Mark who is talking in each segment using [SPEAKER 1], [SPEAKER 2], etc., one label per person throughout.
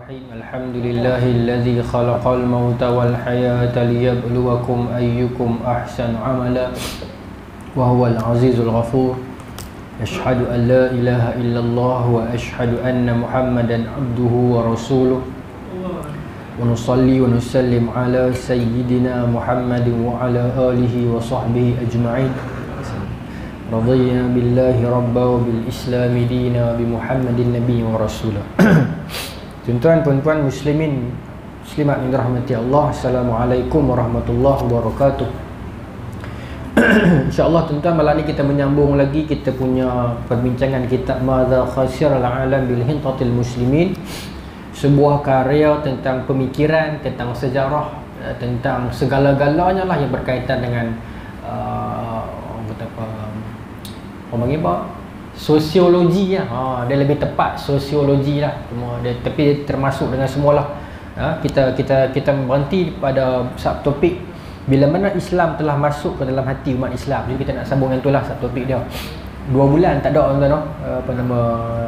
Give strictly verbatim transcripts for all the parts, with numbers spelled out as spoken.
[SPEAKER 1] Bismillahirrahmanirrahim. Alhamdulillahilladzi khalaqal mauta wal hayata liyabluwakum ayyukum ahsanu amala wa huwal azizul ghafur. Asyhadu an la ilaha illallah wa asyhadu anna Muhammadan abduhu wa rasuluh. Wa nusalli wa nusallim ala sayyidina Muhammadin wa ala alihi wa sahbihi ajma'in. Radiyna billahi rabba wa bil islami dina bi Muhammadin nabiy wa rasulah. Tuan-tuan, puan-puan muslimin muslimat yang dirahmati Allah, Assalamualaikum warahmatullahi wabarakatuh. InsyaAllah tuan-tuan, malam ni kita menyambung lagi kita punya perbincangan kitab Madza Khasiral Alam bil Hintatil Muslimin, sebuah karya tentang pemikiran, tentang sejarah, tentang segala-galanya lah yang berkaitan dengan uh, apa orang panggil apa? Sosiologi lah. Ha, dia lebih tepat sosiologi lah. Cuma dia, tapi dia termasuk dengan semualah. Ha, kita kita kita berhenti pada subtopik bila mana Islam telah masuk ke dalam hati umat Islam. Jadi kita nak sambung yang itulah subtopik dia. Dua bulan tak ada tuan-tuan, apa nama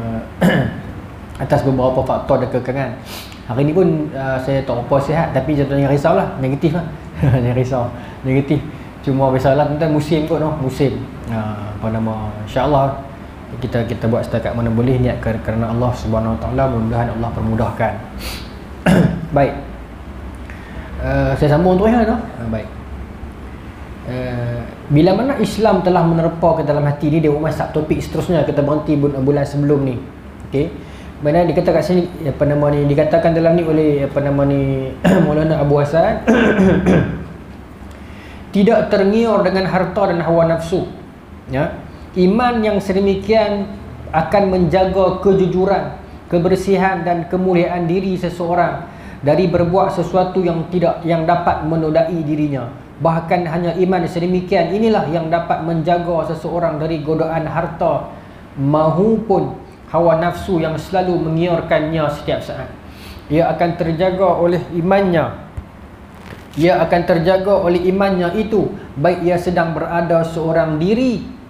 [SPEAKER 1] atas beberapa faktor dan kekangan. Hari ni pun uh, saya tak apa sihat, tapi jangan risaulah, negatif lah. Jangan risau, negatif. Cuma biasalah tuan-tuan, musim kot noh, musim. Uh, apa nama, insya-Allah kita kita buat setakat mana boleh, niat kerana Allah Subhanahu Wa Taala, mudah-mudahan Allah permudahkan. Baik. Uh, saya sambung terus lah noh. Uh, baik. Uh, bila mana Islam telah menerpa ke dalam hati ni, dia umat subtopik seterusnya kita berhenti bulan sebelum ni. Okey. Mana dikatakan sini apa nama ni, dikatakan dalam ni oleh apa nama ni Maulana Abu Hasan tidak tergiur dengan harta dan hawa nafsu. Ya, iman yang sedemikian akan menjaga kejujuran, kebersihan dan kemuliaan diri seseorang dari berbuat sesuatu yang tidak yang dapat menodai dirinya. Bahkan hanya iman sedemikian inilah yang dapat menjaga seseorang dari godaan harta maupun hawa nafsu yang selalu mengiurkannya setiap saat. Ia akan terjaga oleh imannya. Ia akan terjaga oleh imannya itu, baik ia sedang berada seorang diri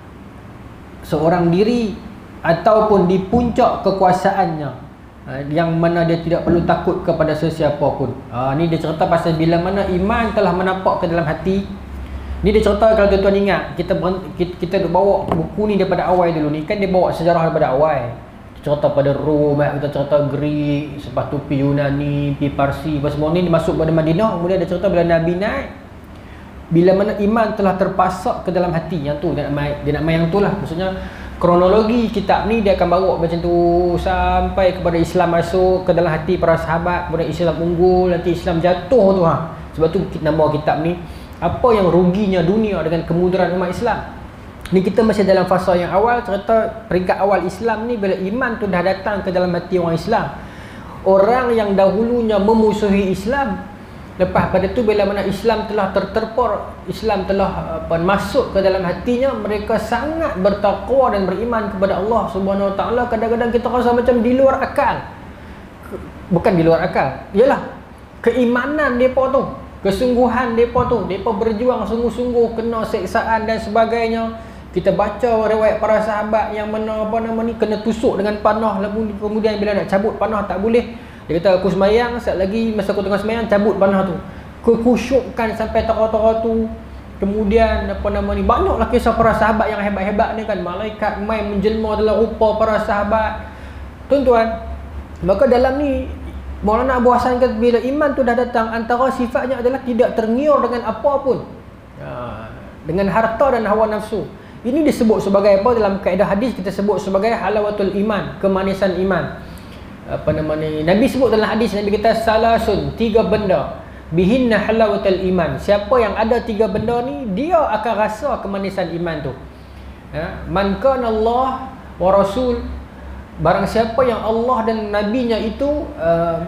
[SPEAKER 1] seorang diri ataupun di puncak kekuasaannya, yang mana dia tidak perlu takut kepada sesiapa pun. Ha, ni dia cerita pasal bila mana iman telah menapak ke dalam hati. Ni dia cerita, kalau tuan-tuan ingat, kita kita, kita bawa buku ni daripada awal dulu ni, kan dia bawa sejarah daripada awal. Cerita pada Rom, kita cerita Greek, lepas tu pi Yunani, pi Parsi, lepas semua ni dia masuk pada Madinah. Kemudian dia cerita bila Nabi naik, bila mana iman telah terpasak ke dalam hati, yang tu dia nak main, dia nak main yang tu lah. Maksudnya kronologi kitab ni dia akan bawa macam tu sampai kepada Islam masuk ke dalam hati para sahabat, kemudian Islam unggul, nanti Islam jatuh tu ha. Sebab tu nama kitab ni, apa yang ruginya dunia dengan kemunduran umat Islam. Ni kita masih dalam fasa yang awal, cerita peringkat awal Islam ni bila iman tu dah datang ke dalam hati orang Islam. Orang yang dahulunya memusuhi Islam, lepas pada tu bila mana Islam telah terterpor, Islam telah apa, masuk ke dalam hatinya, mereka sangat bertakwa dan beriman kepada Allah Subhanahu Wa Taala. Kadang-kadang kita rasa macam di luar akal. Bukan di luar akal, ialah keimanan depa tu, kesungguhan depa tu, depa berjuang sungguh-sungguh, kena seksaan dan sebagainya. Kita baca riwayat para sahabat yang mana apa nama ni kena tusuk dengan panah, lalu kemudian bila nak cabut panah tak boleh. Dia kata aku semayang, sekejap lagi masa aku tengah semayang cabut panah tu. Kekusyukkan sampai tera-tera tu. Kemudian apa nama ni, banyaklah kisah para sahabat yang hebat-hebat ni kan. Malaikat main menjelma dalam rupa para sahabat. Tuan-tuan, maka dalam ni Maulana Abu Hasan kata bila iman tu dah datang, antara sifatnya adalah tidak tergiur dengan apa pun, ha, dengan harta dan hawa nafsu. Ini disebut sebagai apa dalam kaedah hadis, kita sebut sebagai halawatul iman, kemanisan iman. Apa nama ni, Nabi sebut dalam hadis, Nabi kata salasun, tiga benda, bihinna halawatul iman. Siapa yang ada tiga benda ni, dia akan rasa kemanisan iman tu. Ha? Man kana Allah wa rasul, barang siapa yang Allah dan nabinya itu uh,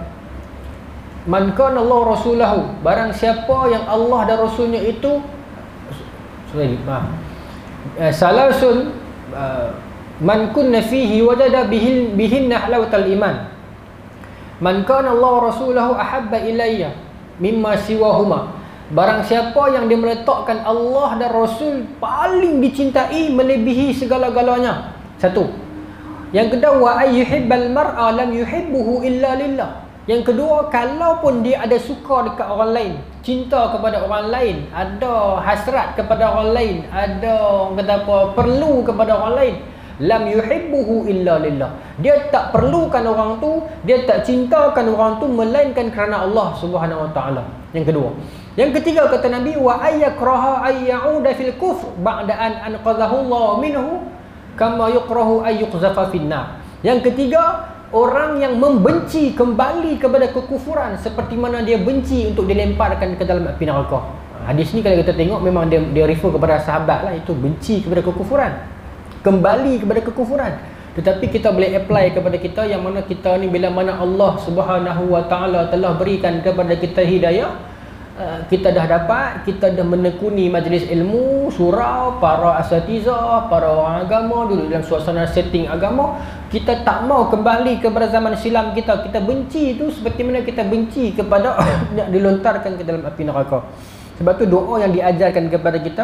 [SPEAKER 1] man kana Allah rasulahu, barang siapa yang Allah dan rasulnya itu sorry, maaf uh, salasun uh, man kunna fihi wajada bihin bihinna halawatal iman. Man kana Allah rasulahu ahabba ilayya mimma siwahuma, barang siapa yang dia meletakkan Allah dan Rasul paling dicintai melebihi segala-galanya. Satu, Yang kedua, wa ayyuhibbal mar'a lam yuhibbuhu illa lillah. Yang kedua, kalaupun dia ada suka dekat orang lain, cinta kepada orang lain, ada hasrat kepada orang lain, ada orang kata apa, perlu kepada orang lain, lam yuhibbuhu illa lillah. Dia tak perlukan orang tu, dia tak cintakan orang tu melainkan kerana Allah Subhanahu wa taala. Yang kedua. Yang ketiga kata Nabi, wa ayyakraha ayyauda fil kufr ba'da an anqadhahu Allah minhu kama yukrahu ayyuqzafa finnar. Yang ketiga, orang yang membenci kembali kepada kekufuran seperti mana dia benci untuk dilemparkan ke dalam api neraka. Hadis ni kalau kita tengok memang dia dia refer kepada sahabat lah, itu benci kepada kekufuran, kembali kepada kekufuran. Tetapi kita boleh apply kepada kita yang mana kita ni bila mana Allah Subhanahu wa taala telah berikan kepada kita hidayah, kita dah dapat, kita dah menekuni majlis ilmu, surau, para asatizah, para orang agama, duduk dalam suasana setting agama, kita tak mau kembali kepada zaman silam kita. Kita benci itu seperti mana kita benci kepada nak dilontarkan ke dalam api neraka. Sebab tu doa yang diajarkan kepada kita,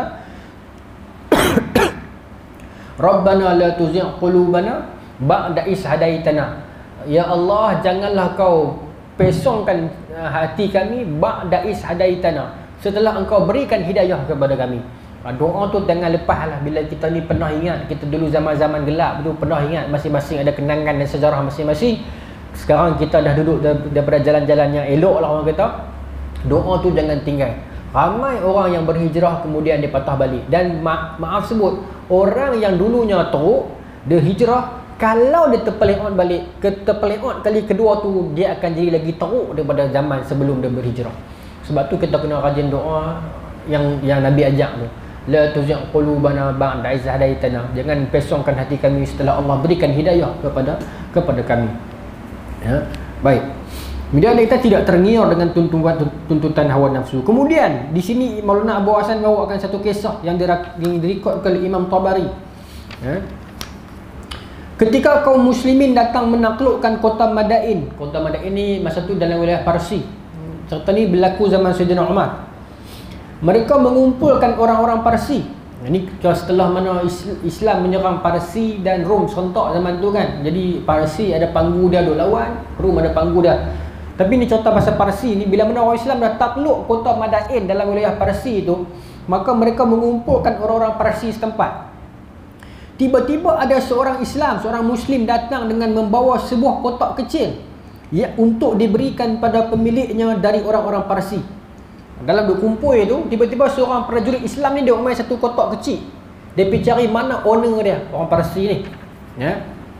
[SPEAKER 1] Rabbana la tuzigh qulubana ba'da is hadaitana. Ya Allah, janganlah kau pesongkan hati kami ba'da is hadaitana, setelah engkau berikan hidayah kepada kami. Doa tu jangan lepas lah. Bila kita ni pernah ingat, kita dulu zaman-zaman gelap tu pernah ingat, masing-masing ada kenangan dan sejarah masing-masing. Sekarang kita dah duduk daripada jalan-jalan yang elok lah orang kata. Doa tu jangan tinggal. Ramai orang yang berhijrah kemudian dia patah balik. Dan ma maaf sebut, orang yang dulunya teruk, dia hijrah, kalau dia terpeleot balik, ke terpeleot kali kedua tu, dia akan jadi lagi teruk daripada zaman sebelum dia berhijrah. Sebab tu kita kena rajin doa yang yang Nabi ajak tu. La tuzigh qulubana ba'da iz hadaitana. Jangan pesongkan hati kami setelah Allah berikan hidayah kepada kepada kami. Ya, baik. Kemudian kita tidak tergiur dengan tuntutan tuntutan hawa nafsu. Kemudian di sini Maulana Abu Hasan bawakan satu kisah yang direkodkan oleh Imam Tabari. Ya. Ketika kaum muslimin datang menaklukkan kota Madain. Kota Madain ni masa tu dalam wilayah Parsi. Serta ni berlaku zaman Sayyidina Umar. Mereka mengumpulkan orang-orang Parsi. Ini setelah mana Islam menyerang Parsi dan Rom serentak zaman tu kan. Jadi Parsi ada panggu dia duk lawan, Rom ada panggu dia. Tapi ni cerita pasal Parsi ni, bila mana orang Islam dah takluk kota Madain dalam wilayah Parsi tu, maka mereka mengumpulkan orang-orang Parsi setempat. Tiba-tiba ada seorang Islam, seorang Muslim datang dengan membawa sebuah kotak kecil ya, untuk diberikan pada pemiliknya dari orang-orang Parsi. Dalam duk kumpul tu, tiba-tiba seorang prajurit Islam ni dia main satu kotak kecil. Dia pergi cari mana owner dia, orang Parsi ni. Ya.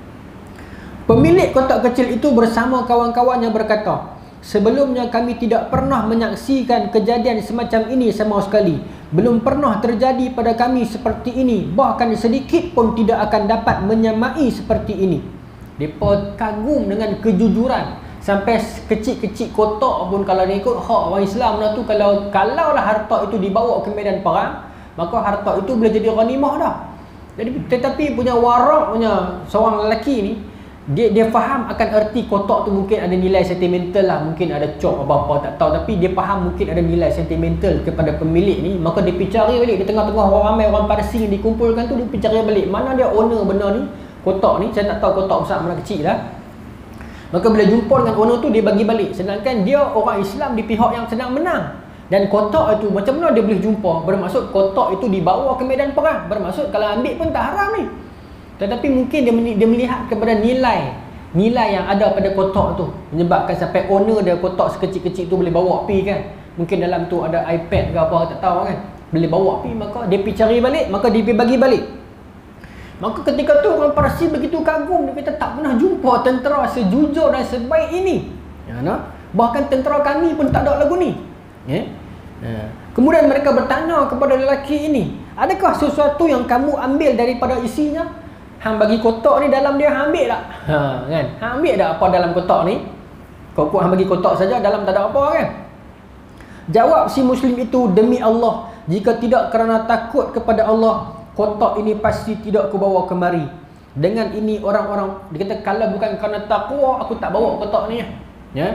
[SPEAKER 1] Pemilik kotak kecil itu bersama kawan-kawannya berkata, sebelumnya kami tidak pernah menyaksikan kejadian semacam ini sama sekali. Belum pernah terjadi pada kami seperti ini. Bahkan sedikit pun tidak akan dapat menyamai seperti ini. Mereka kagum dengan kejujuran. Sampai kecil-kecil kotak pun kalau dia ikut hak orang Islam lah tu, kalau kalaulah harta itu dibawa ke medan perang, maka harta itu boleh jadi ghanimah dah. Jadi tetapi punya warak punya seorang lelaki ni, dia dia faham akan erti kotak tu mungkin ada nilai sentimental lah, mungkin ada cop apa-apa tak tahu, tapi dia faham mungkin ada nilai sentimental kepada pemilik ni. Maka dia pergi cari balik di tengah-tengah orang ramai orang Parsi yang dikumpulkan tu, dia pergi cari balik mana dia owner benar ni kotak ni. Saya tak tahu kotak besar mana kecil lah. Maka bila jumpa dengan owner tu, dia bagi balik, sedangkan dia orang Islam di pihak yang sedang menang. Dan kotak itu macam mana dia boleh jumpa? Bermaksud kotak itu dibawa ke medan perang. Bermaksud kalau ambil pun tak haram ni. Tetapi mungkin dia dia melihat kepada nilai nilai yang ada pada kotak tu, menyebabkan sampai owner dia kotak sekecil-kecil tu boleh bawa pergi kan. Mungkin dalam tu ada iPad ke apa tak tahu kan, boleh bawa pergi. Maka dia pergi cari balik, maka dia pergi bagi balik. Maka ketika tu orang Parsi begitu kagum, dia kata tak pernah jumpa tentera sejujur dan sebaik ini. Ya, nah? Bahkan tentera kami pun tak ada lagu ni. Ya? Ya. Kemudian mereka bertanya kepada lelaki ini, adakah sesuatu yang kamu ambil daripada isinya? Hang bagi kotak ni, dalam dia hang ambil tak? Ha, kan? Hang ambil tak apa dalam kotak ni? Kau kau hang bagi kotak saja, dalam tak ada apa kan? Jawab si Muslim itu, demi Allah, jika tidak kerana takut kepada Allah, kotak ini pasti tidak aku bawa kemari. Dengan ini orang-orang, dia kata kalau bukan kerana takwa, aku tak bawa kotak ni. Ya?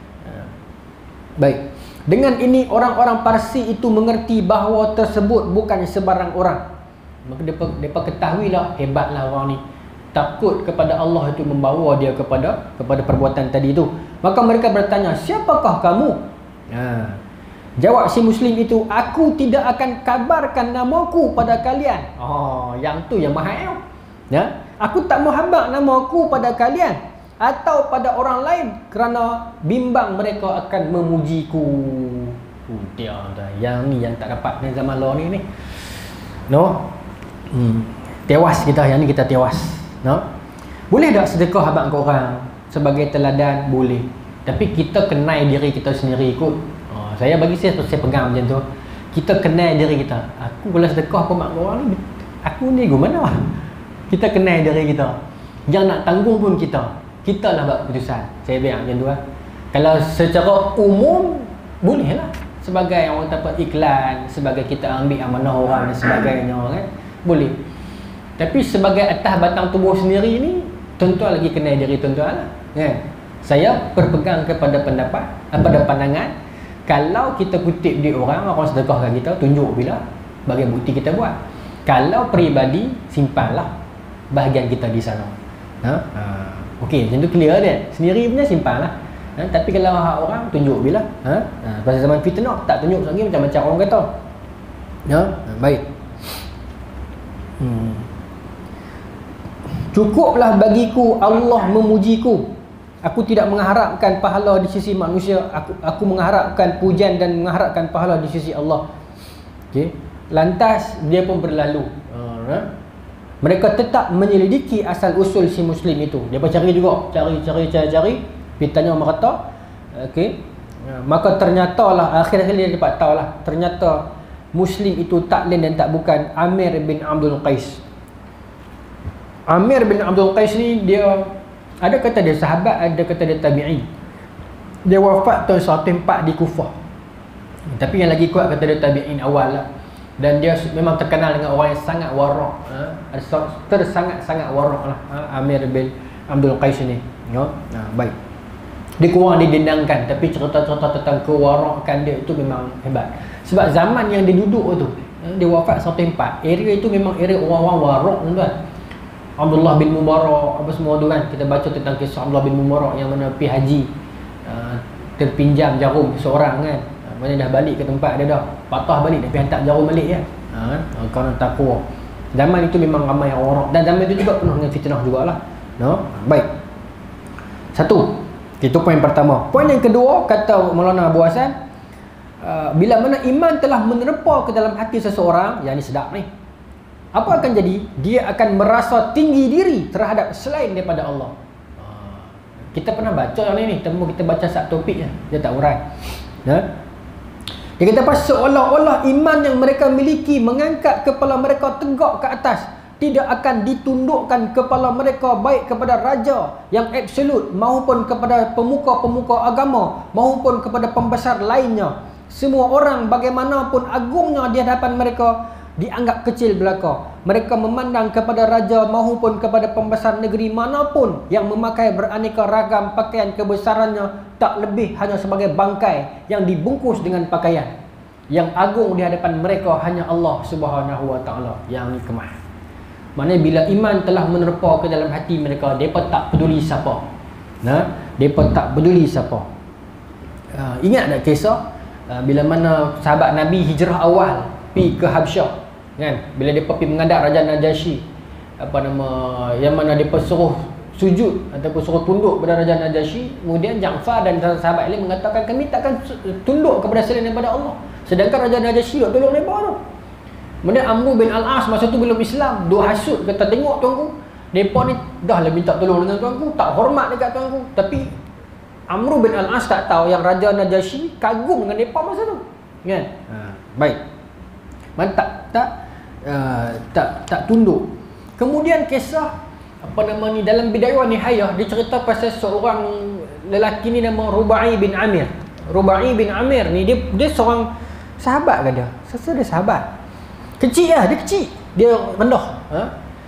[SPEAKER 1] Baik. Dengan ini orang-orang Parsi itu mengerti bahawa tersebut bukan sebarang orang. Maka mereka ketahuilah, hebatlah orang ni. takut kepada Allah itu membawa dia kepada kepada perbuatan tadi itu. Maka mereka bertanya, siapakah kamu? Ha. Jawab si Muslim itu, aku tidak akan kabarkan namaku pada kalian. Oh, yang tu yang mahal. Ya, aku tak mau habaq namaku pada kalian atau pada orang lain kerana bimbang mereka akan memujiku. Oh, dia dah. Yang ni yang tak dapat ni zaman law ni ni. No. Hmm. Tewas kita, yang ni kita tewas. No. Boleh tak sedekah habaq ke orang sebagai teladan? Boleh. Tapi kita kenal diri kita sendiri kot. Oh, saya bagi saya saya pegang macam tu. Kita kenal diri kita. Aku kalau sedekah apa mak orang ni, aku ni gimana? Kita kenal diri kita. Yang nak tanggung pun kita. Kita lah buat keputusan. Saya bilang macam tu lah. Kalau secara umum bolehlah. Sebagai orang dapat iklan, sebagai kita ambil amanah orang dan sebagainya kan. Boleh. Tapi sebagai atas batang tubuh sendiri ni, tuan-tuan lagi kenal diri tuan-tuan lah. Kan? Saya berpegang kepada pendapat, pada pandangan, kalau kita kutip di orang, orang sedekahkan kita, tunjuk bila, bagi bukti kita buat. Kalau peribadi, simpanlah bahagian kita di sana. Ha? Ha. Okey, macam tu clear dia. Sendiri punya simpanlah. Ha? Tapi kalau hak orang, tunjuk bila. Ha? Ha. Pasal zaman fitnah, tak tunjuk lagi macam-macam orang kata. Ha? Ha. Baik. Hmm. Cukuplah bagiku Allah memujiku. Aku tidak mengharapkan pahala di sisi manusia. Aku aku mengharapkan pujian dan mengharapkan pahala di sisi Allah. Okey. Lantas dia pun berlalu. Alright. Mereka tetap menyelidiki asal usul si Muslim itu. Dia pun cari juga, cari cari cari cari. Dia tanya merata. Okey. Maka ternyatalah akhir-akhir dia dapat tahu lah. Ternyata Muslim itu tak lain dan tak bukan Amir bin Abdul Qais. Amir bin Abdul Qais ni dia ada kata dia sahabat, ada kata dia tabi'i. Dia wafat tahun seratus empat di Kufah. Tapi yang lagi kuat kata dia tabi'in awal lah. Dan dia memang terkenal dengan orang yang sangat warak, ha? Tersangat-sangat warak lah, ha? Amir bin Abdul Qais ni, no? Ha, baik. Dia kurang didendangkan, tapi cerita-cerita tentang kewarakan dia itu memang hebat. Sebab zaman yang dia duduk tu, dia wafat seratus empat, area itu memang area orang-orang warak, tuan-tuan. Abdullah bin Mubarak, apa semua tu kan, kita baca tentang kisah Abdullah bin Mubarak yang mana pergi haji, uh, terpinjam jarum seorang kan, uh, mana dah balik ke tempat dia dah, patah balik, dia pergi hantar jarum balik ya, uh, uh, kerana takwa. Zaman itu memang ramai orang, dan zaman itu juga penuh dengan fitnah jugalah, no? Baik. Satu, itu poin pertama. Poin yang kedua, kata Maulana Abu Hasan, uh, bila mana iman telah menerpa ke dalam hati seseorang, yang ni sedap ni, apa akan jadi? Dia akan merasa tinggi diri terhadap selain daripada Allah. Kita pernah baca yang ni, temu kita baca satu topik je, dia tak urai. Ya? Dia kata apa? Seolah-olah iman yang mereka miliki mengangkat kepala mereka tegak ke atas, tidak akan ditundukkan kepala mereka baik kepada raja yang absolut maupun kepada pemuka-pemuka agama maupun kepada pembesar lainnya. Semua orang bagaimanapun agungnya di hadapan mereka dianggap kecil belaka. Mereka memandang kepada raja maupun kepada pembesar negeri manapun yang memakai beraneka ragam pakaian kebesarannya tak lebih hanya sebagai bangkai yang dibungkus dengan pakaian. Yang agung di hadapan mereka hanya Allah Subhanahu Wa Taala yang nikmat. Maknanya bila iman telah menerpa ke dalam hati mereka, mereka tak peduli siapa. Nah, mereka tak peduli siapa. Uh, ingat tak kisah uh, bila mana sahabat Nabi hijrah awal pergi ke Habsyah, kan, bila dia pergi menghadap Raja Najasyi, apa nama, yang mana dia suruh sujud ataupun suruh tunduk kepada Raja Najasyi, kemudian Ja'far dan sahabat lain mengatakan kami takkan tunduk kepada selain daripada Allah, sedangkan Raja Najasyi tak tolong mereka tu. Kemudian Amr bin Al-As masa tu belum Islam, dua hasut kata, tengok tuanku, mereka ni dah lah minta tolong dengan tuanku, tak hormat dekat tuanku. Tapi Amr bin Al-As tak tahu yang Raja Najasyi kagum dengan mereka masa tu, kan? Ha, baik. Mantap, tak uh, tak tak tunduk. Kemudian kisah apa nama ni dalam Bidayah Nihayah, dia cerita pasal seorang lelaki ni nama Rubai bin Amir. Rubai bin Amir ni dia dia seorang sahabat ke dia? Saya dia sahabat. Kecil lah, dia kecil. Dia rendah, ha?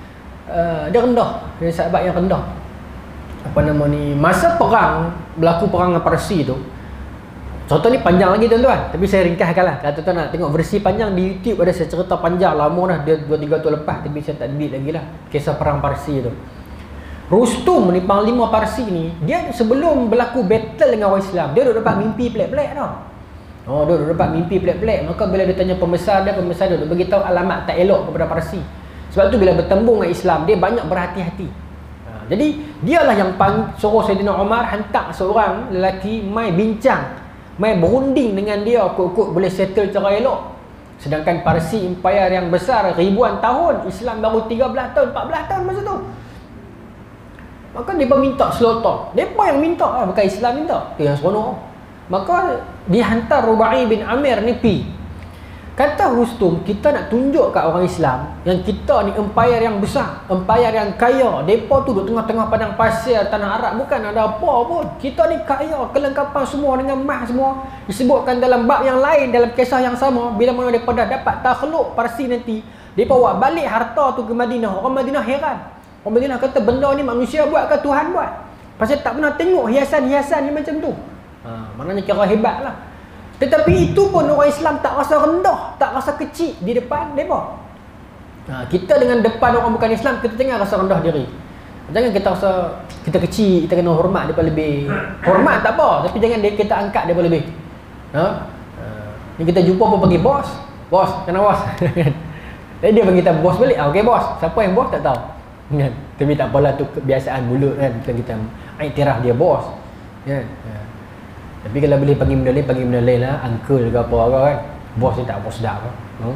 [SPEAKER 1] Uh, dia rendah, dia sahabat yang rendah. Apa nama ni, masa perang, berlaku perang Parsi tu. Contoh ni panjang lagi tuan-tuan, tapi saya ringkaskan lah. Kalau tuan-tuan nak tengok versi panjang di YouTube, ada saya cerita panjang lama dah, dia dua tiga tahun lepas, tapi saya tak edit lagi lah, kisah perang Parsi tu. Rustum ni, panglima Parsi ni, dia sebelum berlaku battle dengan orang Islam, dia duk dapat mimpi pelik-pelik tau. Oh, dia duk dapat mimpi pelik-pelik. Maka bila dia tanya pembesar dia, pembesar dia duk beritahu alamat tak elok kepada Parsi. Sebab tu bila bertembung dengan Islam, dia banyak berhati-hati. Ha, jadi dialah yang pang, suruh Saidina Umar hantar seorang lelaki mai bincang, mai berunding dengan dia, kut-kut boleh settle cara elok. Sedangkan Parsi empire yang besar ribuan tahun, Islam baru tiga belas tahun, empat belas tahun masa tu. Maka dia minta slaughter. Mereka yang minta lah, bukan Islam minta. Itu yang seronok. Maka dihantar Rubai bin Amir ni pi. Kata Rustum, kita nak tunjuk kat orang Islam yang kita ni empire yang besar, empire yang kaya. Mereka tu duduk tengah-tengah padang pasir tanah Arab, bukan ada apa pun. Kita ni kaya, kelengkapan semua dengan emas semua. Disebutkan dalam bab yang lain, dalam kisah yang sama, bila mana mereka dah dapat takhluk Parsi nanti, mereka bawa balik harta tu ke Madinah. Orang Madinah heran. Orang Madinah kata, benda ni manusia buat ke Tuhan buat? Pasal tak pernah tengok hiasan-hiasan ni macam tu. Ha, maknanya kira hebat lah. Tetapi itu pun orang Islam tak rasa rendah, tak rasa kecil di depan mereka. Ha, kita dengan depan orang bukan Islam, kita tengah rasa rendah diri. Jangan kita rasa kita kecil, kita kena hormat mereka lebih. Hormat tak apa, tapi jangan dia kita angkat mereka lebih. Ha? Ha, ni kita jumpa pun panggil bos. Bos, kena bos. Jadi dia panggil kita bos balik. Ah, okey bos. Siapa yang bos tak tahu. Kan? Tapi tak apalah, tu kebiasaan mulut kan. Kita, kita iktiraf dia bos. Kan? Ha. Tapi kalau boleh panggil benda lain, panggil benda lain lah, uncle ke apa kan. Bos ni tak apa sedap kan. No?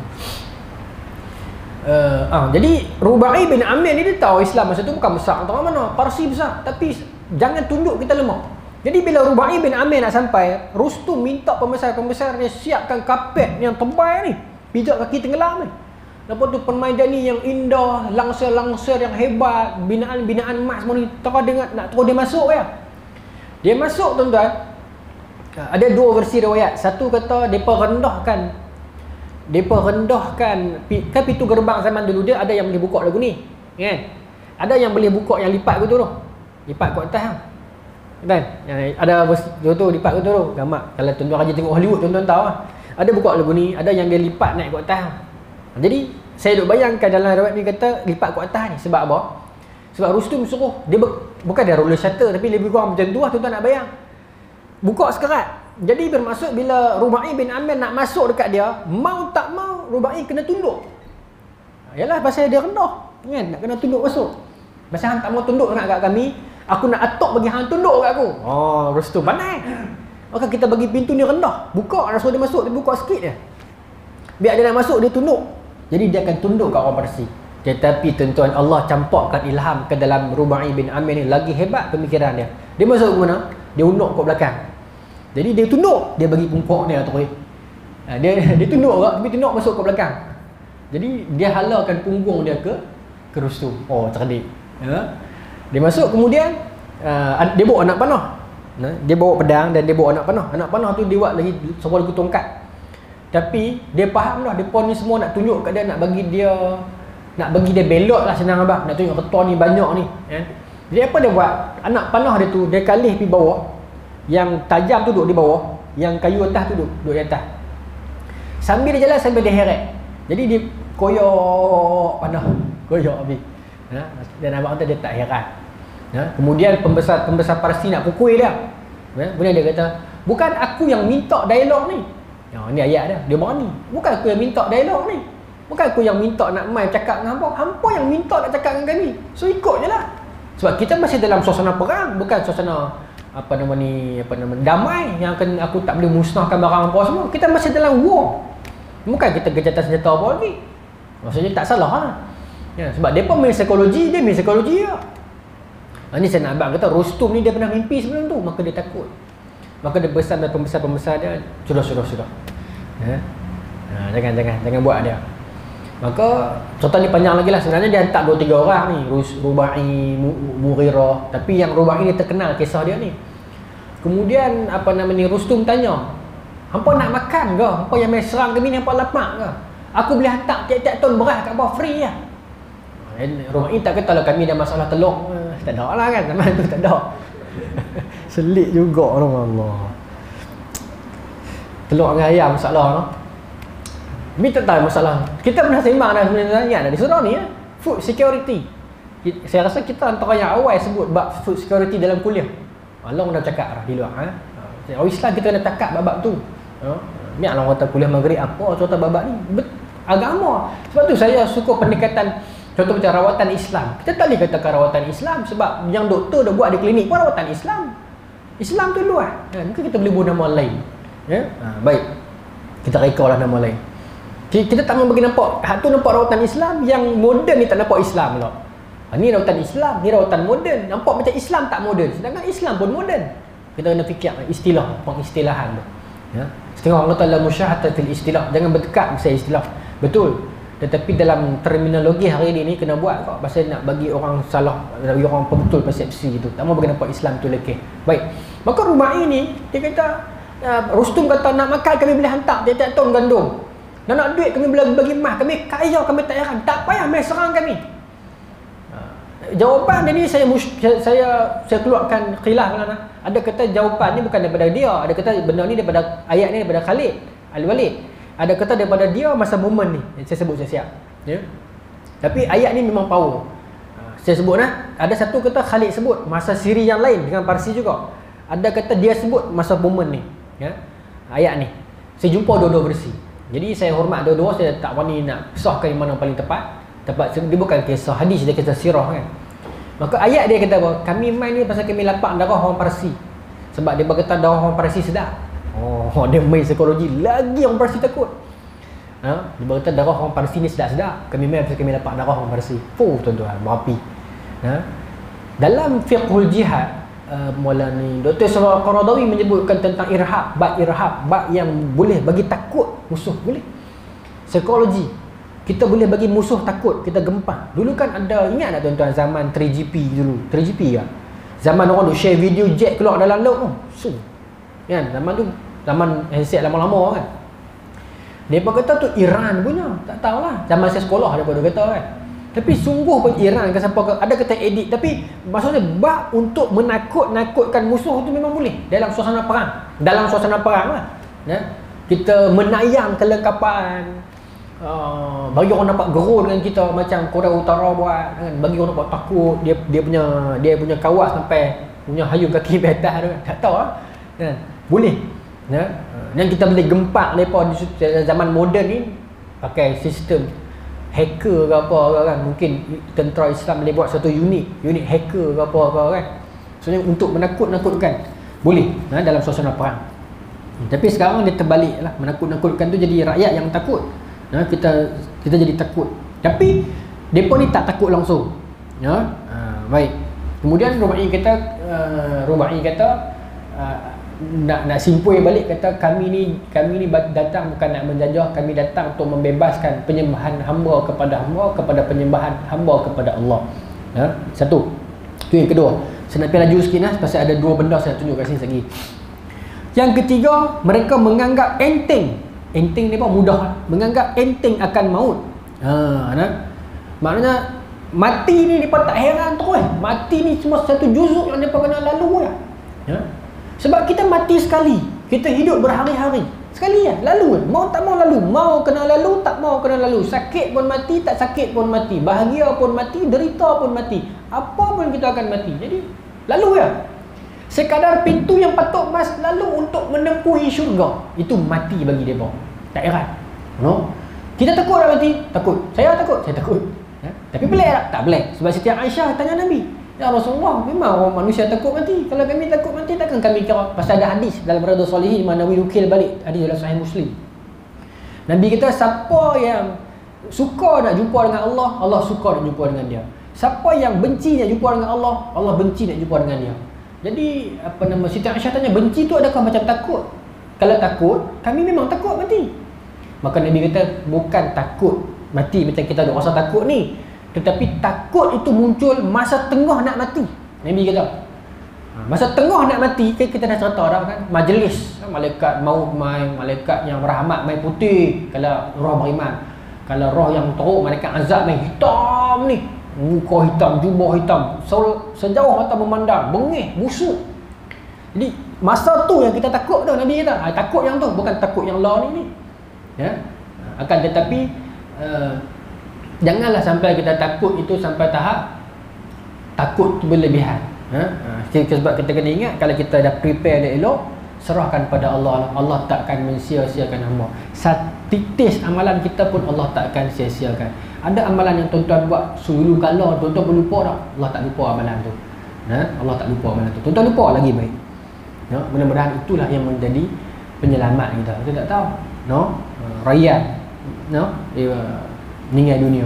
[SPEAKER 1] Uh, ah, jadi Rubai bin Amir ni dia tahu Islam masa tu bukan besar atau mana, Parsi besar, tapi jangan tunduk kita lemah. Jadi bila Rubai bin Amir nak sampai, Rustum minta pembesar-pembesar dia siapkan kapet yang tebal ni, pijak kaki tenggelam ni. Lepas tu permainan ni yang indah, langsir-langsir yang hebat, binaan-binaan emas semua ni, terus dia nak terus dia masuk ya. Dia masuk tuan-tuan. Ada dua versi riwayat. Satu kata depa rendahkan, depa rendahkan kan pintu gerbang zaman dulu dia ada yang boleh buka lagu ni, kan? Ada yang boleh buka yang lipat gitu tu. Lipat kat atas kan? Yang ada tu tu lipat gitu tu. Gambar. Kalau tuan-tuan rajin tengok Hollywood tuan-tuan tahu lah. Ada buka lagu ni, ada yang dia lipat naik kat atas. Jadi saya duk bayangkan dalam riwayat ni kata lipat kat atas ni sebab apa? Sebab Rustum suruh dia ber, bukan dia roller shutter tapi lebih kurang macam tu lah tuan-tuan nak bayang. Buka sekerat. Jadi bermaksud bila Rubai bin Amir nak masuk dekat dia, mau tak mau Rubai kena tunduk. Yalah pasal dia rendah, kan? Nak kena tunduk masuk. Pasal hang tak mau tunduk nak kat kami, aku nak atok bagi hang tunduk kat aku. Oh, Rustum pandai. Maka kita bagi pintu ni rendah. Buka, rasa dia masuk, dia buka sikit je. Biar dia nak masuk, dia tunduk. Jadi dia akan tunduk kat orang Parsi. Tetapi tuan-tuan, Allah campakkan ilham ke dalam Rubai bin Amir ni. Lagi hebat pemikiran dia. Dia masuk ke mana? Dia unduk ke belakang. Jadi dia tunduk, dia bagi pungpok dia terus. Ha, dia dia tunduk ke, tapi tunduk masuk ke belakang. Jadi dia halalkan punggung dia ke ke Rustum. Oh, cerdik. Ya. Dia masuk kemudian uh, dia bawa anak panah. Nah, dia bawa pedang dan dia bawa anak panah. Anak panah tu dia buat lagi sebuah lagu tongkat. Tapi dia faham lah, depa ni semua nak tunjuk kat dia, nak bagi dia nak bagi dia belot lah, senang abang. Nak tunjuk ketua ni banyak ni, kan? Jadi apa dia buat? Anak panah dia tu dia kalih pergi bawah. Yang tajam tu duduk di bawah, yang kayu atas tu duduk, duduk di atas. Sambil dia jalan sambil dia heret. Jadi dia koyok panah, koyok habis. Ha? Dan abang tu dia tak heran. Ha? Kemudian pembesar-pembesar Parsi nak pukul dia. Ha? Kemudian dia kata, bukan aku yang minta dialog ni. Ya, ni ayat dia. Dia berani. Bukan aku yang minta dialog ni. Bukan aku yang minta nak main cakap dengan hampa. Hampa yang minta nak cakap dengan kami. So ikut je lah. Sebab kita masih dalam suasana perang, bukan suasana apa nama ni, apa nama damai yang akan aku tak boleh musnahkan barang apa semua. Kita masih dalam war. Bukan kita gejatan senjata apa lagi. Maksudnya tak salah lah. Ya, sebab dia pun main psikologi, dia main psikologi lah. Ha, ni saya nak abang kata Rustum ni dia pernah mimpi sebelum tu, maka dia takut. Maka dia pesan dan pembesar-pembesar dia, sudah sudah sudah. Ya. Ha, jangan jangan jangan buat dia. Maka cerita ni panjang lagi lah. Sebenarnya dia hantar dua tiga orang ni, Rubai, Mughirah. Tapi yang Rubai ni terkenal kisah dia ni. Kemudian apa nama ni, Rustum tanya, hampa nak makan ke? Hampa yang main serang kami ni, hampa lapar ke? Aku boleh hantar tiap-tiap ton beras kat bawah free lah. Rubai tak kata lah kami dah masalah telur. Tak ada lah kan, zaman tu tak ada. Selit juga Allah. Telur dengan ayam masalah no? Tapi tak tahu masalah. Kita pernah sembang dah sebenarnya di surau ni ya. Food security. Saya rasa kita antara yang awal sebut bab food security dalam kuliah. Allah dah cakap dah di luar. Ha? Orang Islam kita kena cakap bab-bab tu. Ha? Ni Allah kata kuliah maghrib apa contoh bab ni? Bet- agama. Sebab tu saya suka pendekatan contoh macam rawatan Islam. Kita tak boleh katakan rawatan Islam sebab yang doktor dah buat di klinik pun rawatan Islam. Islam tu luas. Ha, mungkin kita boleh buat nama lain. Ya? Ha, baik. Kita rekalah nama lain. Kita tak mahu bagi nampak, hak tu nampak rawatan Islam, yang moden ni tak nampak Islam pula. Ha, ni rawatan Islam, ni rawatan moden. Nampak macam Islam tak moden, sedangkan Islam pun moden. Kita kena fikir istilah, pengistilahan tu. Ya. Setengah orang kata la musyahata fil istilah, jangan berdekat pasal istilah. Betul. Tetapi dalam terminologi hari ini ni kena buat kok pasal nak bagi orang salah, bagi orang betul persepsi itu. Tak mahu bagi nampak Islam tu lekeh. Baik. Maka rumah ini dia kata uh, Rustum kata nak makan kami boleh hantar tiap-tiap tahun gandum. Dan nak duit kami boleh bagi mah, kami kaya, kami tak heran. Tak payah mai serang kami. Jawapan dia ni saya saya saya keluarkan khilaf kan. Ada kata jawapan ni bukan daripada dia, ada kata benda ni daripada ayat ni daripada Khalid Al-Walid. Ada kata daripada dia masa momen ni. Saya sebut saya siap. Ya. Tapi ayat ni memang power. Saya sebut nah, ada satu kata Khalid sebut masa siri yang lain dengan Parsi juga. Ada kata dia sebut masa momen ni. Ya. Ayat ni. Saya jumpa dua-dua versi. Jadi saya hormat dua-dua, saya tak berani nak sahkan yang mana paling tepat. Tepat dia bukan kisah hadis, dia kisah sirah kan. Maka ayat dia kata apa? Kami main ni pasal kami lapar darah orang Parsi. Sebab dia berkata darah orang Parsi sedap. Oh, dia main psikologi lagi orang Parsi takut. Ha? Dia berkata darah orang Parsi ni sedap-sedap. Kami main pasal kami lapar darah orang Parsi. Fuh tuan-tuan, berapi. Ha? Dalam fiqhul jihad, Uh, Maulana Doktor Salawat Qaradawi menyebutkan tentang irhab, bab irhab, bab yang boleh bagi takut musuh, boleh. Psikologi, kita boleh bagi musuh takut, kita gempar. Dulu kan ada, ingat tak tuan-tuan zaman three G P dulu? three G P kan? Zaman orang duk share video jet keluar dalam laut tu. So, kan? Zaman tu, zaman handset lama-lama kan. Mereka kata tu Iran punya, tak tahulah. Zaman saya sekolah dia pun kata kan. Tapi sungguh pun Iran ke siapa ke, ada kata edit, tapi maksudnya bab untuk menakut-nakutkan musuh tu memang boleh dalam suasana perang. Dalam suasana perang lah. Ya? Kita menayang kelengkapan, uh, bagi orang nampak gerun dengan kita macam Korea Utara buat kan? Bagi orang nampak takut, dia dia punya dia punya kawas sampai punya hayung kaki betas tu, tak tahu lah. Kan? Boleh. Ya? Dan kita boleh gempak mereka di zaman moden ni pakai sistem hacker ke apa ke kan. Mungkin tentera Islam boleh buat satu unit unit hacker ke apa ke kan. Sebenarnya untuk menakut-nakutkan boleh ha, dalam suasana perang. Hmm, tapi sekarang dia terbalik lah. Menakut-nakutkan tu jadi rakyat yang takut. Ha, kita kita jadi takut. Tapi mereka ni tak takut langsung. Ya? Ha, baik. Kemudian Rubai kata uh, Rubai kata uh, nak nak simpul balik, kata kami ni kami ni datang bukan nak menjajah, kami datang untuk membebaskan penyembahan hamba kepada hamba kepada penyembahan hamba kepada Allah. Ya, satu. Tu yang kedua. Saya nak pergi laju sikit nah, pasal ada dua benda saya tunjuk kat sini lagi. Yang ketiga, mereka menganggap enteng. Enteng ni apa? Mudah. Menganggap enteng akan maut. Ha, nah. Maknanya mati ni depa tak heran terus. Mati ni cuma satu juzuk yang depa kena lalu lah. Ya. Sebab kita mati sekali, kita hidup berhari-hari. Sekali ya, lalu kan. Mau tak mau lalu, mau kena lalu, tak mau kena lalu. Sakit pun mati, tak sakit pun mati. Bahagia pun mati, derita pun mati. Apa pun kita akan mati. Jadi, lalu ya. Sekadar pintu yang patut mas lalu untuk menempuhi syurga, itu mati bagi mereka. Tak heran. No? Kita takut tak mati? Takut. Saya takut, saya takut. Ya? Tapi pelik tak? Tak pelik. Sebab Siti Aisyah tanya Nabi, ya Rasulullah, memang orang manusia takut mati. Kalau kami takut mati, takkan kami kira? Pasal ada hadis dalam Riyadhus Shalihin, mana Nawawi nukil balik hadis dalam Sahih Muslim. Nabi kata, siapa yang suka nak jumpa dengan Allah, Allah suka nak jumpa dengan dia. Siapa yang benci nak jumpa dengan Allah, Allah benci nak jumpa dengan dia. Jadi apa nama, Siti Aisyah tanya, benci tu adakah macam takut? Kalau takut, kami memang takut mati. Maka Nabi kata, bukan takut mati macam kita ada rasa takut ni, tetapi takut itu muncul masa tengah nak mati. Nabi kata, masa tengah nak mati, kan kita dah cerita dah kan, majlis malaikat maut main, malaikat yang rahmat main putih kalau roh beriman. Kalau roh yang teruk, malaikat azab main hitam ni, muka hitam, jubah hitam, sejauh mata memandang, bengih, busuk. Jadi masa tu yang kita takut tu, Nabi kata, ha, takut yang tu, bukan takut yang law ni ni. Ya? Akan tetapi uh, janganlah sampai kita takut itu sampai tahap takut tu berlebihan. Ha? Sebab kita kena ingat, kalau kita dah prepare dia elok, serahkan pada Allah. Allah tak akan mensia-siakan hamba. Setitis amalan kita pun Allah tak akan sia-siakan. Ada amalan yang tuan-tuan buat dulu kala, tuan-tuan pun lupa tak? Allah tak lupa amalan tu. Ha? Allah tak lupa amalan tu. Tuan-tuan lupa lagi baik. Ya, mudah-mudahan itulah yang menjadi penyelamat kita. Kita tak tahu. No? Rayyan, no? Dia meninggal dunia.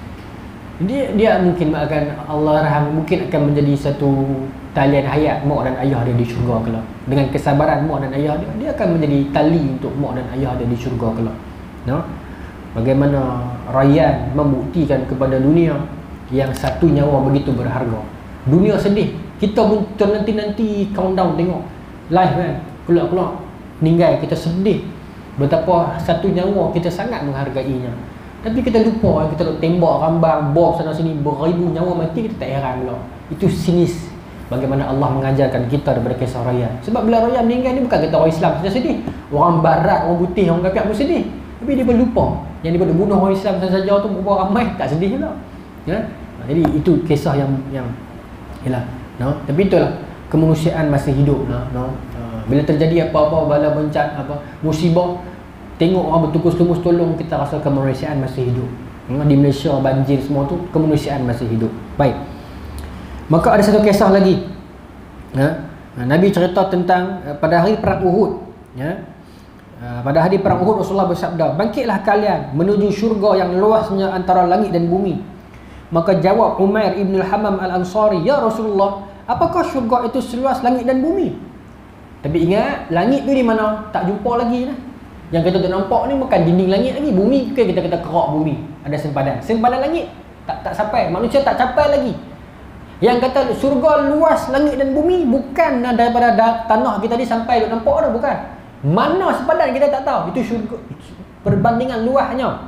[SPEAKER 1] Dia dia mungkin akan Allah rahim mungkin akan menjadi satu talian hayat mak dan ayah dia di syurga kelak. Dengan kesabaran mak dan ayah dia, dia akan menjadi tali untuk mak dan ayah dia di syurga kelak. No? Bagaimana Rayyan membuktikan kepada dunia yang satu nyawa begitu berharga. Dunia sedih. Kita pun nanti-nanti countdown tengok live kan, keluar-keluar meninggal, kita sedih betapa satu nyawa kita sangat menghargainya. Tapi kita lupa, kita duk tembak rambang, bom sana sini, beribu nyawa mati, kita tak heran pula. Itu sinis bagaimana Allah mengajarkan kita daripada kisah Rayyan. Sebab bila Rayyan meninggal ni bukan kita orang Islam saja sedih. Orang barat, orang putih, orang kafir pun sedih. Tapi dia pun lupa yang dia bunuh orang Islam saja tu berapa ramai, tak sedih pula. Ya? Jadi itu kisah yang yang yalah, no? Tapi itulah kemanusiaan masih hidup, no? No? Bila terjadi apa-apa bala bencana, apa musibah, tengok orang bertukus-tukus tolong, kita rasa kemanusiaan masih hidup. Di Malaysia banjir semua tu, kemanusiaan masih hidup. Baik. Maka ada satu kisah lagi. Ya? Nabi cerita tentang pada hari perang Uhud. Ya? Pada hari perang Uhud Rasulullah bersabda, "Bangkitlah kalian menuju syurga yang luasnya antara langit dan bumi." Maka jawab Umair ibn al-Hammam al-Ansari, "Ya Rasulullah, apakah syurga itu seluas langit dan bumi?" Tapi ingat, langit tu di mana? Tak jumpa lagi lah. Yang kita tak nampak ni bukan dinding langit lagi. Bumi ke kita kata kerak bumi. Ada sempadan. Sempadan langit tak tak sampai. Manusia tak capai lagi. Yang kata surga luas langit dan bumi bukan daripada tanah kita ni sampai duk nampak dah, bukan. Mana sempadan kita tak tahu. Itu syurga, perbandingan luasnya.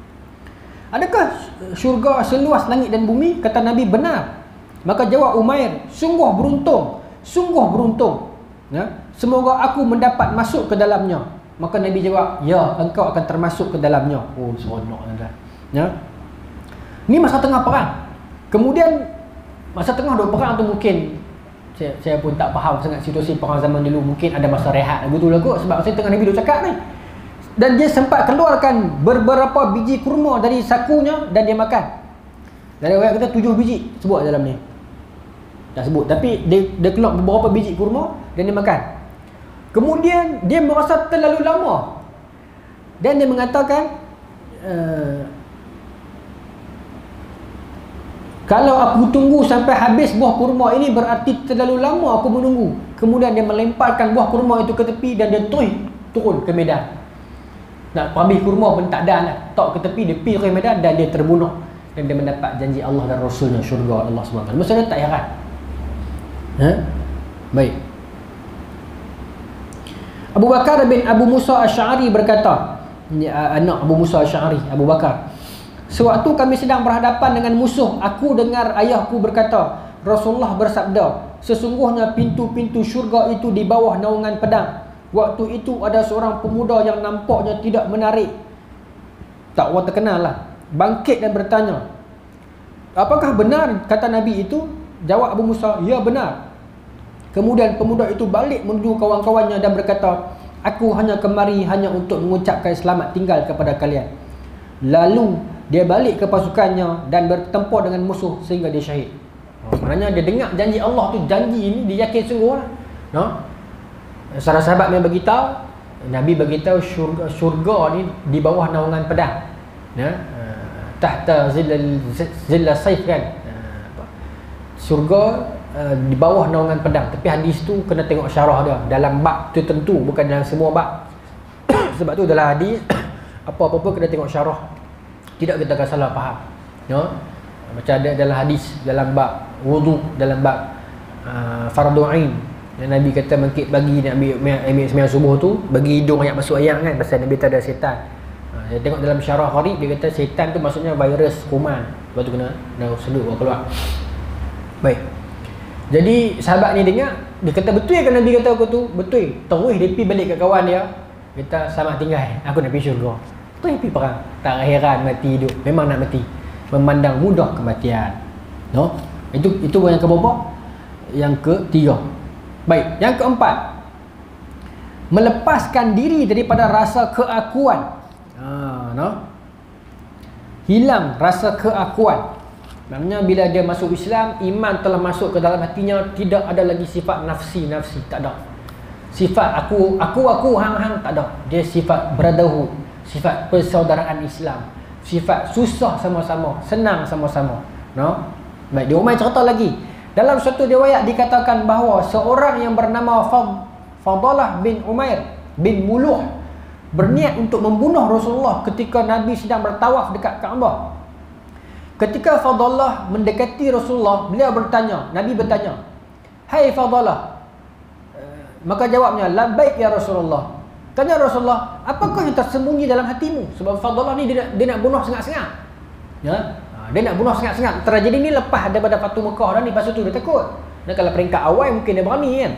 [SPEAKER 1] Adakah syurga seluas langit dan bumi? Kata Nabi, benar. Maka jawab Umair, sungguh beruntung. Sungguh beruntung. Ya? Semoga aku mendapat masuk ke dalamnya. Maka Nabi jawab, ya, engkau akan termasuk ke dalamnya. Oh, seronok tuan-tuan. Ya. Ni masa tengah perang. Kemudian masa tengah duk perang tu mungkin saya, saya pun tak faham sangat situasi perang zaman dulu. Mungkin ada masa rehat betul lah kot, sebab masa tengah Nabi duk cakap ni. Dan dia sempat keluarkan beberapa biji kurma dari sakunya dan dia makan. Dari ayat kata tujuh biji sebut dalam ni. Tak sebut, tapi dia, dia keluar beberapa biji kurma dan dia makan. Kemudian dia merasa terlalu lama dan dia mengatakan, uh, kalau aku tunggu sampai habis buah kurma ini berarti terlalu lama aku menunggu. Kemudian dia melemparkan buah kurma itu ke tepi dan dia tuih turun ke medan. Nak habis kurma pun tak ada lah. Tok ke tepi, dia pergi ke medan dan dia terbunuh. Dan dia mendapat janji Allah dan Rasulnya, syurga Allah subhanahu wa taala. Maksudnya tak heran. Ha? Baik. Abu Bakar bin Abu Musa Asy'ari berkata, anak Abu Musa Asy'ari, Abu Bakar, sewaktu kami sedang berhadapan dengan musuh, aku dengar ayahku berkata, Rasulullah bersabda, sesungguhnya pintu-pintu syurga itu di bawah naungan pedang. Waktu itu ada seorang pemuda yang nampaknya tidak menarik, tak orang terkenal lah, bangkit dan bertanya, apakah benar kata Nabi itu? Jawab Abu Musa, ya benar. Kemudian pemuda itu balik menuju kawan-kawannya dan berkata, aku hanya kemari hanya untuk mengucapkan selamat tinggal kepada kalian. Lalu dia balik ke pasukannya dan bertempur dengan musuh sehingga dia syahid. Oh, maknanya dia dengar janji Allah tu, janji ini dia yakin sungguh lah. No? Salah sahabat yang beritahu, Nabi beritahu syurga, syurga ni di bawah naungan pedang. Ya? Tahta zillal zilla saif kan. Syurga uh, di bawah naungan pedang. Tapi hadis tu kena tengok syarah dia dalam bab tertentu, bukan dalam semua bab. Sebab tu dalam hadis apa-apa pun kena tengok syarah. Tidak kita akan salah faham. Ya? Macam ada dalam hadis dalam bab wudu, dalam bab uh, fardu ain. Yang Nabi kata bangkit pagi nak ambil ambil sembahyang subuh tu, bagi hidung ayat masuk ayam kan, pasal Nabi tak ada setan. Ha, saya tengok dalam syarah Gharib dia kata setan tu maksudnya virus kuman. Lepas tu kena dah sedut keluar. Baik. Jadi sahabat ni dengar, dia kata betul kan Nabi kata aku tu? Betul. Terus dia pergi balik ke kawan dia. Kata selamat tinggal, aku nak pergi syurga. Tu pergi perang. Tak heran mati hidup. Memang nak mati. Memandang mudah kematian. No? Itu itu yang keberapa? Yang ketiga. Baik, yang keempat, melepaskan diri daripada rasa keakuan. Ha, no? Hilang rasa keakuan. Maknanya bila dia masuk Islam, iman telah masuk ke dalam hatinya, tidak ada lagi sifat nafsi-nafsi, tak ada. Sifat aku aku aku hang hang tak ada. Dia sifat brotherhood, sifat persaudaraan Islam, sifat susah sama-sama, senang sama-sama. No? Baik, dia Umar cerita lagi. Dalam suatu riwayat dikatakan bahawa seorang yang bernama Fad, Fadalah bin Umair bin Muluh berniat untuk membunuh Rasulullah ketika Nabi sedang bertawaf dekat Kaabah. Ketika Fadalah mendekati Rasulullah, beliau bertanya, Nabi bertanya, "Hai Fadalah." Maka jawabnya, "Labbaik ya Rasulullah." Tanya Rasulullah, "Apakah yang tersembunyi dalam hatimu?" Sebab Fadalah ni dia nak, dia nak bunuh sengat-sengat. Ya? Dia nak bunuh sengat-sengat. Tragedi ni lepas daripada Fatu Mekah dah ni. Lepas tu dia takut. Dan kalau peringkat awal mungkin dia berani kan.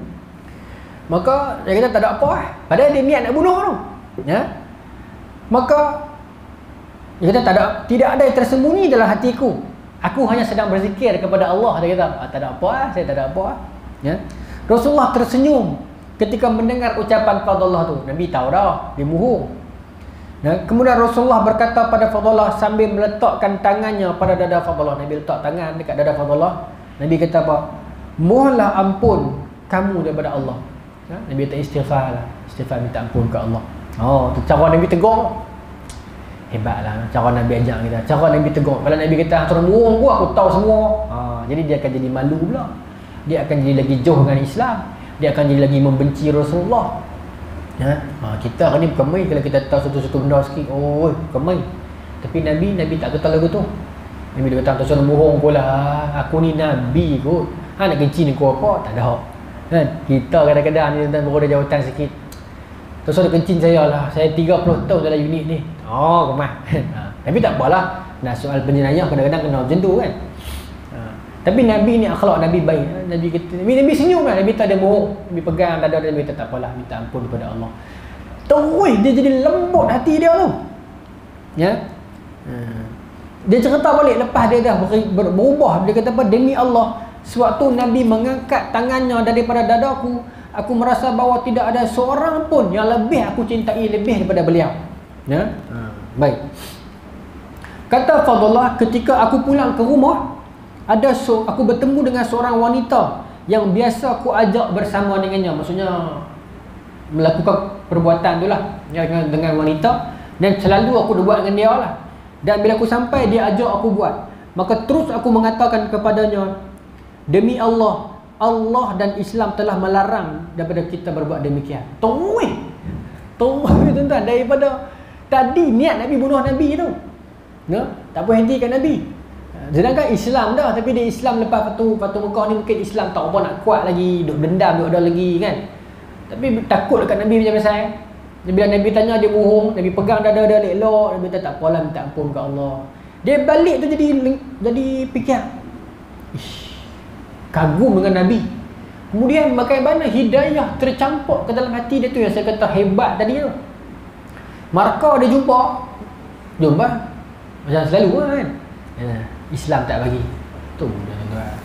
[SPEAKER 1] Maka dia kata tak ada apa lah. Padahal dia niat nak bunuh tu. Ya? Maka dia kata tak ada, tidak ada yang tersembunyi dalam hatiku. Aku hanya sedang berzikir kepada Allah. Dia kata ah, tak ada apa lah. Saya tak ada apa lah. Ya? Rasulullah tersenyum ketika mendengar ucapan Fadullah tu. Nabi tahu dah. Dia muhur. Nah, kemudian Rasulullah berkata pada Fadullah sambil meletakkan tangannya pada dada Fadullah. Nabi letak tangan dekat dada Fadullah. Nabi kata apa? Mohonlah ampun kamu daripada Allah. Ya? Nabi kata istighfar lah. Istighfar minta ampun ke Allah. Oh, tu cara Nabi tegur. Hebatlah cara Nabi ajar kita. Cara Nabi tegur. Kalau Nabi kata turun burung gua aku tahu semua. Ha, jadi dia akan jadi malu pula. Dia akan jadi lagi jauh dengan Islam. Dia akan jadi lagi membenci Rasulullah. Ya? Ha, kita kan ni bukan main kalau kita tahu satu-satu benda sikit. Oh, bukan main. Tapi Nabi, Nabi tak kata lagu tu. Nabi dia kata, "Tak bohong pula. Aku ni Nabi kot. Ha, nak kenci ni kau apa?" Tak ada. Kan? Kita kadang-kadang ni tentang berada jawatan sikit. Tak usah kencing saya lah. Saya tiga puluh tahun dalam unit ni. Oh, kemah. Ha, tapi tak apalah. Nak soal penjenayah kadang-kadang kena macam tu kan. Ha, tapi Nabi ni akhlak Nabi baik. Nabi kata, Nabi, Nabi senyum lah. Nabi tak ada bohong. Nabi pegang dada dia. Nabi kata tak apalah. Minta ampun kepada Allah. Terus dia jadi lembut hati dia tu. Ya. Ha. Dia cerita balik lepas dia dah ber, berubah. Dia kata apa? Demi Allah, sewaktu Nabi mengangkat tangannya daripada dadaku, aku merasa bahawa tidak ada seorang pun yang lebih aku cintai lebih daripada beliau. Ya. Ha. Baik. Kata Fadullah, ketika aku pulang ke rumah, ada so, aku bertemu dengan seorang wanita yang biasa aku ajak bersama dengannya. Maksudnya melakukan perbuatan tu lah ya, dengan, dengan wanita. Dan selalu aku buat dengan dia lah. Dan bila aku sampai, dia ajak aku buat. Maka terus aku mengatakan kepadanya, demi Allah, Allah dan Islam telah melarang daripada kita berbuat demikian. Tunggu Tunggu tuan-tuan. Daripada tadi niat Nabi bunuh Nabi tu, no? Tak apa hentikan Nabi. Sedangkan Islam dah. Tapi dia Islam lepas Fatu, Fatu Mekah ni mungkin Islam tak apa nak kuat lagi, duk dendam, duk ada lagi kan. Tapi takut dekat Nabi macam pasal. Bila Nabi tanya, dia bohong. Nabi pegang dada dia elok. Nabi kata tak apalah, minta ampun ke Allah. Dia balik tu jadi jadi fikir, ish, kagum dengan Nabi. Kemudian bagaimana hidayah tercampur ke dalam hati dia tu, yang saya kata hebat tadi tu. Markah dia jumpa, jumpa macam selalu kan. Ya, Islam tak bagi. Tu tuan-tuan.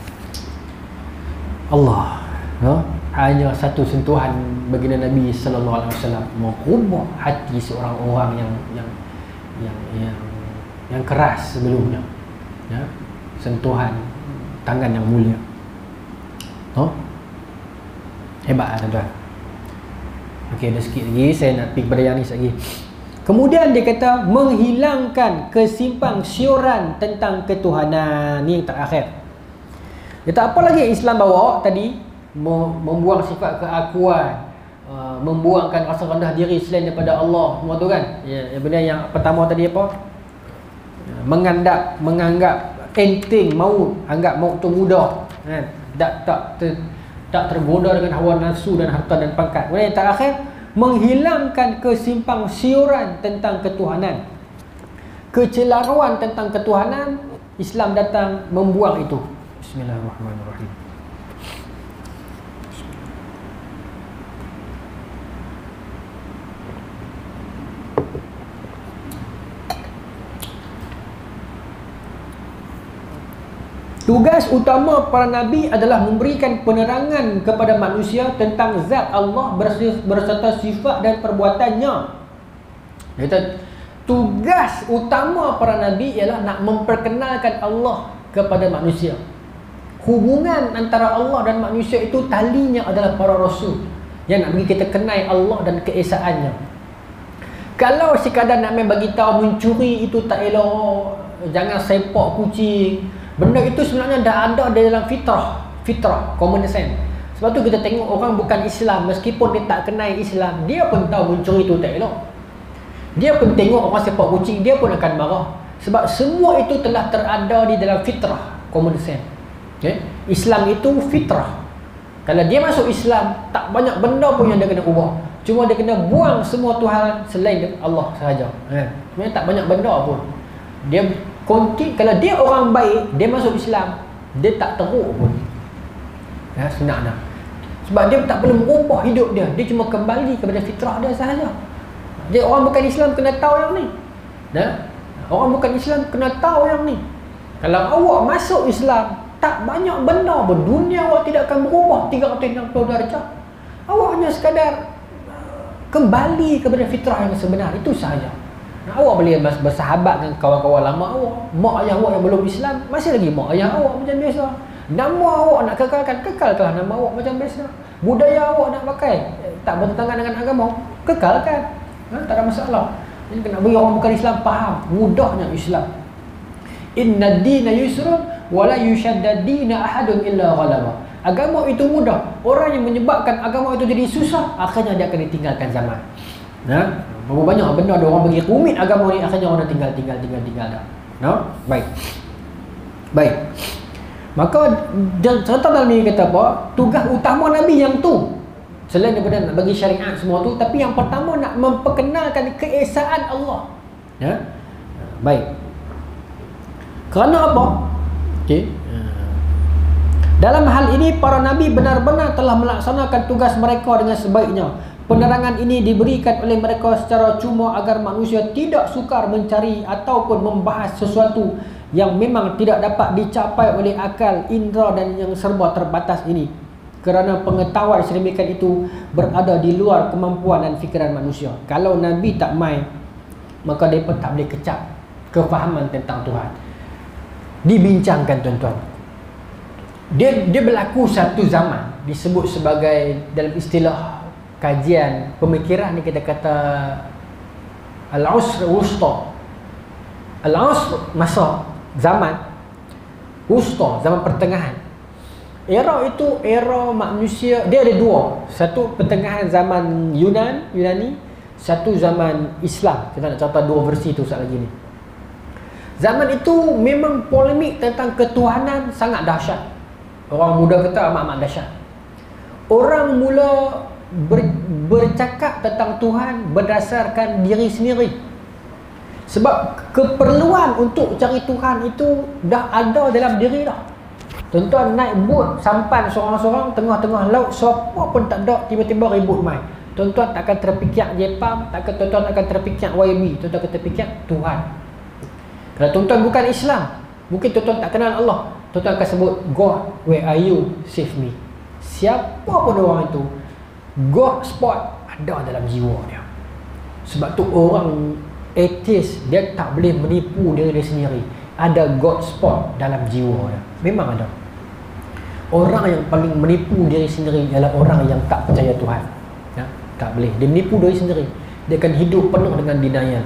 [SPEAKER 1] Allah, no? Hanya satu sentuhan baginda Nabi sallallahu alaihi wasallam mengubah hati seorang orang yang yang yang yang, yang keras sebelumnya. Ya, sentuhan tangan yang mulia. No? Hebat tuan-tuan. Okey, ada sikit lagi saya nak pergi kepada yang ni sekejap lagi. Kemudian dia kata menghilangkan kesimpang siuran tentang ketuhanan. Ni yang terakhir. Dia kata apa lagi Islam bawa tadi? Membuang sifat keakuan, uh, membuangkan rasa rendah diri selain daripada Allah, semua tu kan. Ya, yang benar yang pertama tadi apa? Menganggap menganggap enteng maut, anggap maut tu mudah, kan? Tak tak ter, tak tergoda dengan hawa nafsu dan harta dan pangkat. Kemudian yang terakhir, menghilangkan kesimpang siuran tentang ketuhanan. Kecelaruan tentang ketuhanan, Islam datang membuang itu. Bismillahirrahmanirrahim. Tugas utama para Nabi adalah memberikan penerangan kepada manusia tentang zat Allah berserta sifat dan perbuatannya. Kata, tugas utama para Nabi ialah nak memperkenalkan Allah kepada manusia. Hubungan antara Allah dan manusia itu talinya adalah para Rasul yang nak bagi kita kenal Allah dan keesaannya. Kalau sekadar nak main bagi tahu mencuri itu tak elok, jangan sepak kucing, benda itu sebenarnya dah ada di dalam fitrah, fitrah, common sense. Sebab tu kita tengok orang bukan Islam, meskipun dia tak kenal Islam, dia pun tahu mencuri itu tak elok. Dia pun tengok orang sepak kucing, dia pun akan marah. Sebab semua itu telah terada di dalam fitrah, common sense. Okay? Islam itu fitrah. Kalau dia masuk Islam, tak banyak benda pun yang dia kena ubah. Cuma dia kena buang semua Tuhan selain Allah sahaja. Eh, sebenarnya tak banyak benda pun. Dia konti, kalau dia orang baik, dia masuk Islam, dia tak teruk pun. Ya, senang dah. Sebab dia tak perlu mengubah hidup dia, dia cuma kembali kepada fitrah dia sahaja. Dia orang bukan Islam kena tahu yang ni. Ya? Orang bukan Islam kena tahu yang ni. Kalau awak masuk Islam, tak banyak benda pun, dunia awak tidak akan berubah tiga ratus enam puluh darjah. Awak hanya sekadar kembali kepada fitrah yang sebenar, itu sahaja. Nah, awak boleh bersahabat dengan kawan-kawan lama awak. Mak ayah awak yang belum Islam, masih lagi mak ayah awak macam biasa. Nama awak nak kekalkan, kekalkanlah nama awak macam biasa. Budaya awak nak pakai, tak bertentangan dengan agama, kekalkan. Ha, tak ada masalah. Jadi kena bagi orang bukan Islam faham mudahnya Islam. Inna dina yusrun wala yushaddadina ahadun illa ghalaba. Agama itu mudah. Orang yang menyebabkan agama itu jadi susah, akhirnya dia akan ditinggalkan zaman. Nah, berapa banyak benda ada orang bagi rumit agama ni, akhirnya orang tinggal tinggal tinggal tinggal dah. No? Baik. Baik. Maka cerita dalam ni kata apa? Tugas utama Nabi yang tu. Selain daripada nak bagi syariat semua tu, tapi yang pertama nak memperkenalkan keesaan Allah. Ya. Baik. Kerana apa? Okey. Dalam hal ini para nabi benar-benar telah melaksanakan tugas mereka dengan sebaiknya. Penerangan ini diberikan oleh mereka secara cuma agar manusia tidak sukar mencari ataupun membahas sesuatu yang memang tidak dapat dicapai oleh akal, indera dan yang serba terbatas ini. Kerana pengetahuan sedemikian itu berada di luar kemampuan dan fikiran manusia. Kalau nabi tak main, maka mereka tak boleh kecap kefahaman tentang Tuhan. Dibincangkan tuan-tuan. Dia dia berlaku satu zaman disebut sebagai, dalam istilah kajian pemikiran ni kita kata al-usr wusta. Al-usr masa zaman wusta, zaman pertengahan. Era itu era manusia, dia ada dua. Satu pertengahan zaman Yunan, Yunani, satu zaman Islam. Kita nak cerita dua versi tu sekali lagi ni. Zaman itu memang polemik tentang ketuhanan sangat dahsyat. Orang muda kata amat-amat dahsyat. Orang mula ber, bercakap tentang Tuhan berdasarkan diri sendiri. Sebab keperluan untuk cari Tuhan itu dah ada dalam diri dah. Tuan-tuan naik bot sampan seorang-seorang tengah-tengah laut, siapa pun tak ada, tiba-tiba ribut main. Tuan-tuan tak akan terfikir Jepang, tak akan, tuan-tuan akan terfikir Y B, tuan-tuan akan terfikir Tuhan. Kalau tuan-tuan bukan Islam, mungkin tuan-tuan tak kenal Allah, tuan-tuan akan sebut God, where are you? Save me. Siapa pun orang itu, God spot ada dalam jiwa dia. Sebab tu orang atheist, dia tak boleh menipu diri dia sendiri. Ada God spot dalam jiwa dia. Memang ada. Orang yang paling menipu diri sendiri ialah orang yang tak percaya Tuhan. Ya? Tak boleh. Dia menipu diri sendiri. Dia akan hidup penuh dengan denial.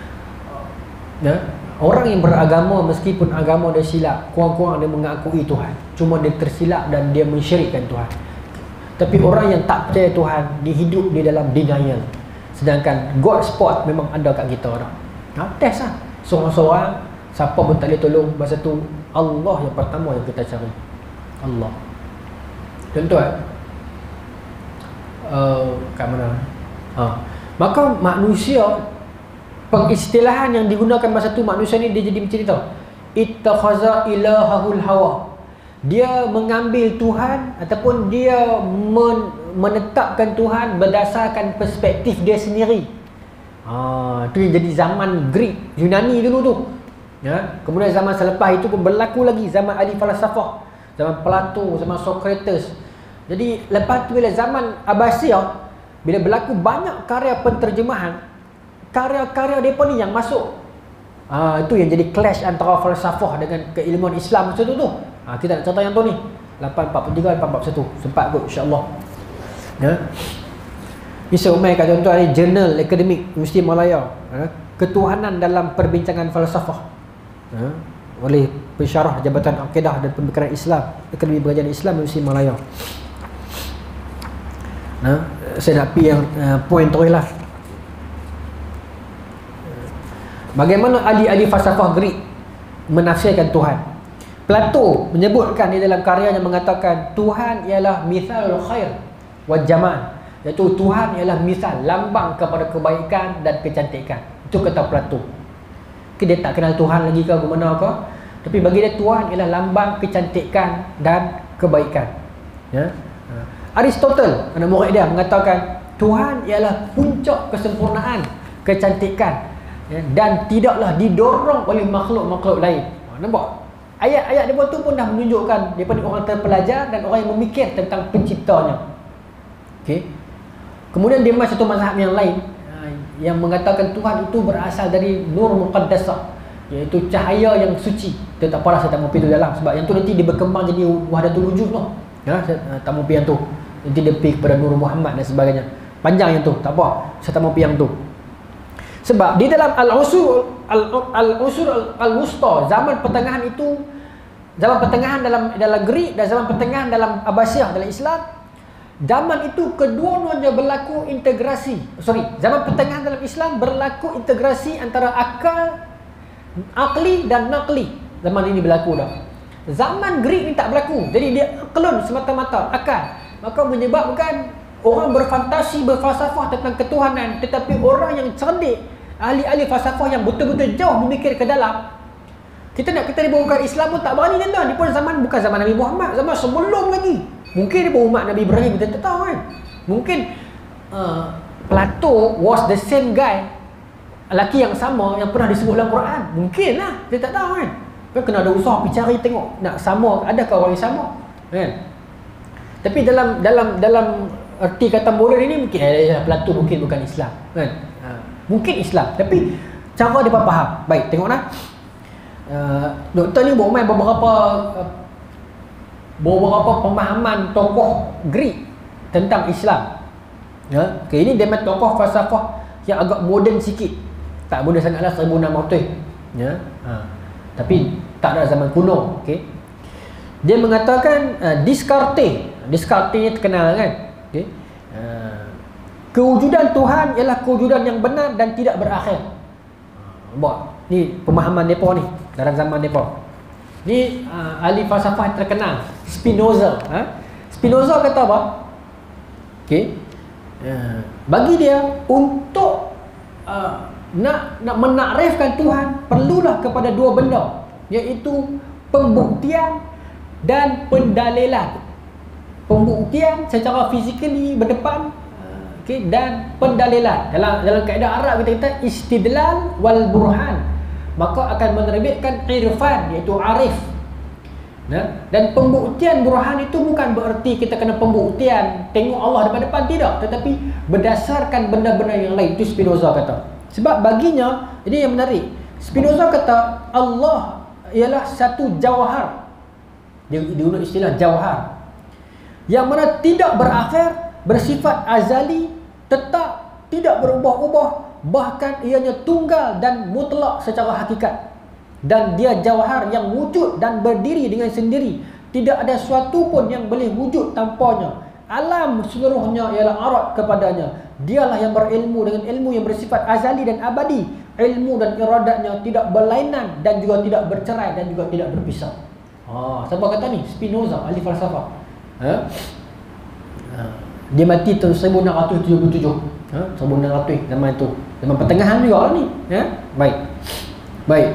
[SPEAKER 1] Ya? Orang yang beragama, meskipun agama dia silap, kurang-kurang dia mengakui Tuhan. Cuma dia tersilap dan dia mensyirikkan Tuhan. Tapi orang yang tak percaya Tuhan, dia hidup di dalam denial. Sedangkan God spot memang ada kat kita orang. Ha, test lah. Seorang-seorang, siapa pun tak boleh tolong. Masa tu Allah yang pertama yang kita cari. Allah. Tuan-tuan, uh, kat mana? Ha. Maka manusia, pengistilahan yang digunakan masa tu, manusia ni dia jadi macam ni tau. Ittakhaza ilahahul hawa. Dia mengambil Tuhan ataupun dia men, menetapkan Tuhan berdasarkan perspektif dia sendiri. Ha, tu jadi zaman Greek, Yunani dulu tu. Ya, kemudian zaman selepas itu pun berlaku lagi zaman ahli falsafah, zaman Plato, zaman Socrates. Jadi lepas tu bila zaman Abbasiyah, bila berlaku banyak karya penterjemahan, karya-karya depa ni yang masuk. Ah, itu yang jadi clash antara falsafah dengan keilmuan Islam masa tu tu. Ah, kita nak contoh yang tu ni. lapan empat tiga lapan empat satu. Sempat kot insya-Allah. Ya. Ni seumai kat contoh ni jurnal akademik Universiti Malaya, ha? Ketuhanan dalam perbincangan falsafah, ha? Oleh pensyarah Jabatan Akidah dan Pembekaran Islam, Akademi Pengajian Islam Universiti Malaya. Nah, saya nak pergi yang uh, poin terus lah. Bagaimana ahli-ahli falsafah Greek menafsirkan Tuhan? Plato menyebutkan di dalam karyanya mengatakan Tuhan ialah mithalul khair wa jamal, iaitu Tuhan ialah misal, lambang kepada kebaikan dan kecantikan. Itu kata Plato. Dia tak kenal Tuhan lagi ke ke mana ke, tapi bagi dia Tuhan ialah lambang kecantikan dan kebaikan. Ya. Aristotle, anak murid dia, mengatakan Tuhan ialah puncak kesempurnaan, kecantikan, ya, dan tidaklah didorong oleh makhluk-makhluk lain. Nampak? Ayat-ayat dia tu pun dah menunjukkan daripada orang terpelajar dan orang yang memikir tentang penciptanya. Okey. Kemudian dia masuk satu mazhab yang lain yang mengatakan Tuhan itu berasal dari nur muqaddasah, iaitu cahaya yang suci. Dia tak apalah, saya tak mau pergi tu dalam, sebab yang tu nanti dia berkembang jadi wahdatul wujud tu. Ya, saya tak mau pergi yang tu. Nanti dia pergi kepada Nur Muhammad dan sebagainya. Panjang yang tu, tak apa. Saya tak mau pergi yang tu. Sebab di dalam al-usul al-usul al-wusta, zaman pertengahan itu, zaman pertengahan dalam dalam Greek dan zaman pertengahan dalam Abbasiyah dalam Islam, zaman itu kedua-duanya berlaku integrasi. Sorry, zaman pertengahan dalam Islam berlaku integrasi antara akal, akli dan nakli. Zaman ini berlaku dah. Zaman Greek ni tak berlaku. Jadi dia aklun semata-mata, akal. Maka menyebabkan orang berfantasi, berfalsafah tentang ketuhanan, tetapi orang yang cerdik, ahli-ahli falsafah yang betul-betul jauh memikir ke dalam, kita nak kita dibawakan Islam pun tak berani tuan-tuan. Dia pun zaman bukan zaman Nabi Muhammad, zaman sebelum lagi. Mungkin dia pun umat Nabi Ibrahim, kita tak tahu kan. Mungkin uh, Plato was the same guy, lelaki yang sama yang pernah disebut dalam Quran. Mungkin lah, kita tak tahu kan. Kan kena ada usaha pergi cari tengok nak sama, adakah orang yang sama kan. Tapi dalam dalam dalam erti kata moral ini mungkin eh, Plato mungkin bukan Islam kan. Ha, mungkin Islam, tapi cara dia faham. Baik, tengoklah. Uh, doktor ni buat main beberapa uh, beberapa pemahaman tokoh Greek tentang Islam. Ya, okey, ini dia tokoh falsafah yang agak moden sikit. Tak moden sangatlah, seribu enam ratus. Ya. Ha. Tapi tak ada zaman kuno, okey. Dia mengatakan uh, Descartes. Descartes ni terkenal kan? Okey. Uh, kewujudan Tuhan ialah kewujudan yang benar dan tidak berakhir. Buat ni pemahaman depa ni dalam zaman depa. Ni uh, ahli falsafah terkenal, Spinoza. Ha? Spinoza kata apa? Okey. Uh, bagi dia untuk uh, nak nak menakrifkan Tuhan perlulah kepada dua benda, iaitu pembuktian dan pendalilan. Pembuktian secara fizikali berdepan, okey, dan pendalilan. Dalam dalam kaedah Arab kita kata istidlal wal burhan. Maka akan menerbitkan irfan, iaitu arif. Nah, dan pembuktian burhan itu bukan bererti kita kena pembuktian tengok Allah depan-depan, tidak, tetapi berdasarkan benda-benda yang lain. Itu Spinoza kata. Sebab baginya, ini yang menarik. Spinoza kata Allah ialah satu jawhar. Dia guna istilah jawhar, yang mana tidak berakhir, bersifat azali, tetap, tidak berubah-ubah, bahkan ianya tunggal dan mutlak secara hakikat. Dan dia jawhar yang wujud dan berdiri dengan sendiri. Tidak ada sesuatu pun yang boleh wujud tanpanya. Alam seluruhnya ialah arat kepadanya. Dialah yang berilmu dengan ilmu yang bersifat azali dan abadi. Ilmu dan iradatnya tidak berlainan dan juga tidak bercerai dan juga tidak berpisah. Ah, siapa kata ni? Spinoza, ahli falsafah. Ha? Ha. Dia mati tahun seribu enam ratus tujuh puluh tujuh. Ha? seribu enam ratus zaman itu. Zaman pertengahan juga lah ni. Ya? Baik. Baik.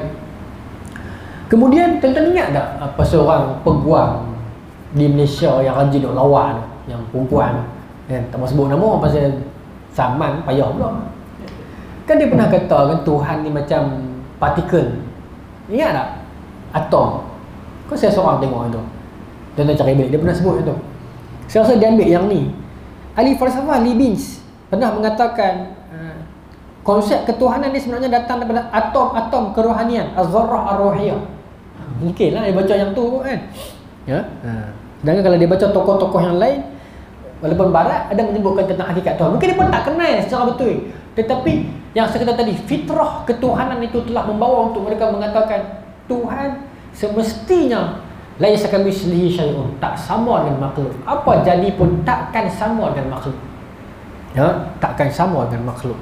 [SPEAKER 1] Kemudian tuan-tuan ingat tak apa seorang peguam di Malaysia yang rajin nak lawan, yang perempuan, kan? Tak mau sebut nama pasal zaman payah pula. Kan dia pernah kata kan Tuhan ni macam partikel. Ingat tak? Atom. Kau saya seorang tengok itu. Tuan-tuan cari balik, dia pernah sebut itu. Saya rasa dia ambil yang ni. Ahli falsafah Leibniz pernah mengatakan uh, konsep ketuhanan ni sebenarnya datang daripada atom-atom kerohanian, az-zarrah ar-ruhiyah. Mungkinlah dia baca yang tu kan. Ya. Ha. Sedangkan kalau dia baca tokoh-tokoh yang lain, walaupun barat ada menyebutkan tentang hakikat Tuhan, mungkin dia pun tak kenal secara betul. Tetapi yang saya kata tadi, fitrah ketuhanan itu telah membawa untuk mereka mengatakan Tuhan semestinya laisa kamitslihi syai'un, tak sama dengan makhluk. Apa jadi pun takkan sama dengan makhluk. Ya, takkan sama dengan makhluk.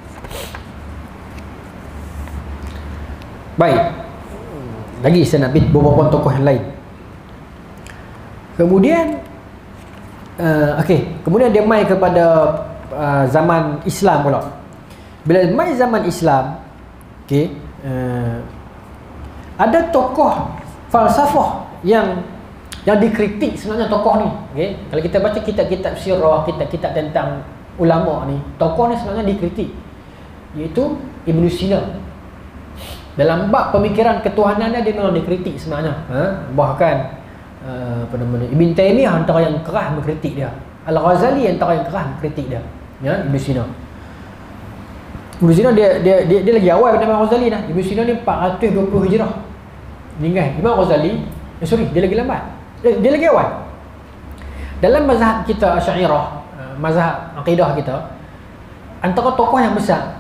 [SPEAKER 1] Baik. Lagi saya nak bit beberapa tokoh yang lain. Kemudian uh, okey, kemudian dia mai kepada uh, zaman Islam pula. Bila mai zaman Islam, okey, uh, ada tokoh falsafah yang yang dikritik sebenarnya tokoh ni. Okey, kalau kita baca kitab-kitab sirah, kitab-kitab tentang ulama ni, tokoh ni sebenarnya dikritik, iaitu Ibn Sina. Dalam bab pemikiran ketuhanannya dia memang dikritik sebenarnya. Ha? Bahkan uh, apa nama Ibn Taymiyah antara yang keras mengkritik dia. Al-Ghazali antara yang keras mengkritik dia. Ya, Ibn Sina. Ibn Sina dia dia dia, dia lagi awal daripada Imam Ghazali dah. Ibn Sina ni empat ratus dua puluh Hijrah. Meninggal. Imam Ghazali, eh, sorry, dia lagi lambat. Dia, dia lagi awal. Dalam mazhab kita Asy'ariyah, uh, mazhab akidah kita, antara tokoh yang besar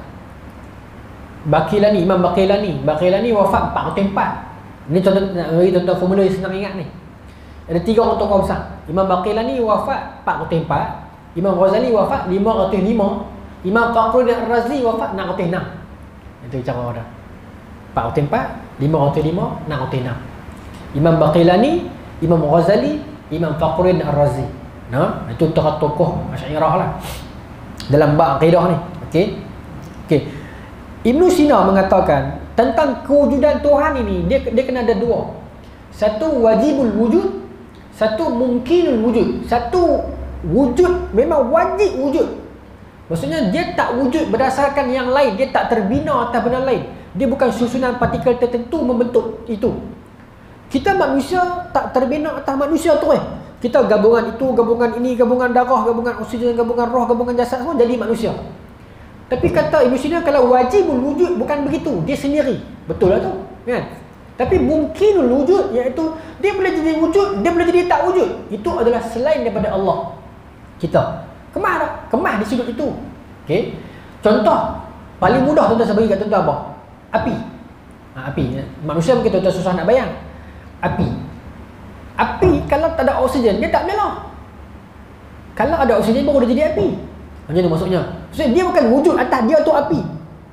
[SPEAKER 1] Baqilani, Imam Baqilani. Baqilani wafat empat ratus empat. Ini contoh nak bagi tuan-tuan formula yang senang ingat ni. Ada tiga orang tokoh besar. Imam Baqilani wafat empat ratus empat, Imam Ghazali wafat lima ratus lima, Imam Fakhruddin Ar-Razi wafat enam ratus enam. Itu cara dia. empat ratus empat, lima ratus lima, enam ratus enam. Imam Baqilani, Imam Ghazali, Imam Fakhruddin Ar-Razi. Nah, itu tokoh Asy'ariyah lah dalam bab akidah ni. Okey. Okey. Ibn Sina mengatakan tentang kewujudan Tuhan ini, dia dia kena ada dua. Satu wajibul wujud, satu mungkinul wujud. Satu wujud memang wajib wujud. Maksudnya dia tak wujud berdasarkan yang lain, dia tak terbina atas benda lain. Dia bukan susunan partikel tertentu membentuk itu. Kita manusia tak terbina atas manusia tu eh. Kita gabungan itu, gabungan ini, gabungan darah, gabungan oksigen, gabungan roh, gabungan jasad, semua jadi manusia. Tapi kata Ibn Sina, kalau wajibul wujud bukan begitu, dia sendiri. Betul lah tu, kan? Tapi mungkinul wujud, iaitu dia boleh jadi wujud, dia boleh jadi tak wujud. Itu adalah selain daripada Allah. Kita kemah tak? Kemah di sudut itu. Okey. Contoh paling mudah tuan-tuan saya bagi kat tuan-tuan apa? Api. Ha, api. Manusia mungkin tuan-tuan susah nak bayang. Api. Api kalau tak ada oksigen, dia tak menyala. Kalau ada oksigen baru dia jadi api. Macam mana maksudnya? Maksudnya dia bukan wujud atas dia tu api.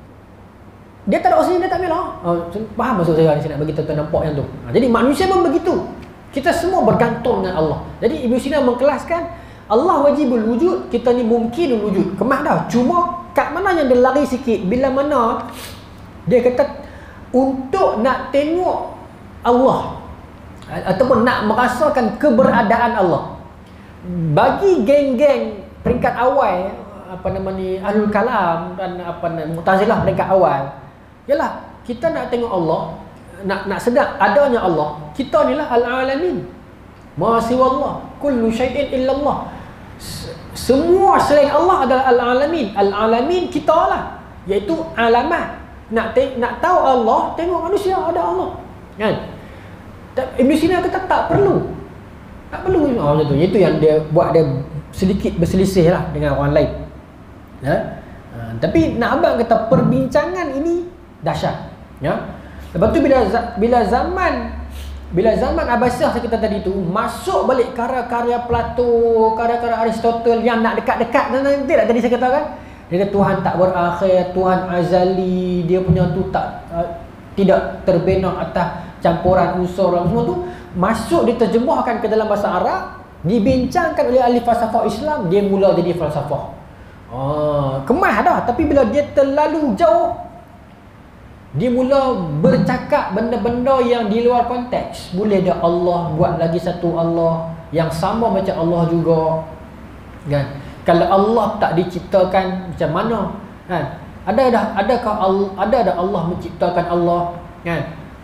[SPEAKER 1] Dia tak ada oksigen, dia tak menyala. Oh, faham maksud saya ni, saya nak bagi tuan-tuan nampak yang tu. Ha, jadi manusia pun begitu. Kita semua bergantung dengan Allah. Jadi Ibn Sina mengkelaskan Allah wajibul wujud, kita ni mungkinul wujud. Kemah dah. Cuma kat mana yang dia lari sikit, bila mana dia kata untuk nak tengok Allah ataupun nak merasakan keberadaan Allah, bagi geng-geng peringkat awal, apa nama ni, Ahlul Kalam dan apa nama Mu'tazilah peringkat awal, yalah kita nak tengok Allah, nak nak sedar adanya Allah, kita ni lah al-alamin, ma siwallah, kullu syai'in illallah. Semua selain Allah adalah al-alamin. Al-alamin kita lah, iaitu alamat. Nak te- nak tahu Allah, tengok manusia ada Allah, kan? Ibn Sina kata tak perlu. Tak perlu. Oh, macam tu. Itu yang dia buat dia sedikit berselisih lah dengan orang lain. Ya? Ha, tapi nak abang kata perbincangan ini dahsyat. Ya? Lepas tu bila bila zaman bila zaman Abbasiyah saya kata tadi tu, masuk balik karya-karya Plato, karya-karya Aristotle yang nak dekat-dekat, nanti tak tadi saya katakan, dia kata Tuhan tak berakhir, Tuhan azali, dia punya tu tak uh, tidak terbina atas campuran unsur dan semua tu, masuk diterjemahkan ke dalam bahasa Arab, dibincangkan oleh ahli falsafah Islam, dia mula jadi falsafah. Oh, kemah dah, tapi bila dia terlalu jauh, dia mula bercakap benda-benda yang di luar konteks. Boleh dah Allah buat lagi satu Allah yang sama macam Allah juga, kan? Kalau Allah tak diciptakan, macam mana, kan? Ada dah adakah Allah, ada dah Allah menciptakan Allah, kan?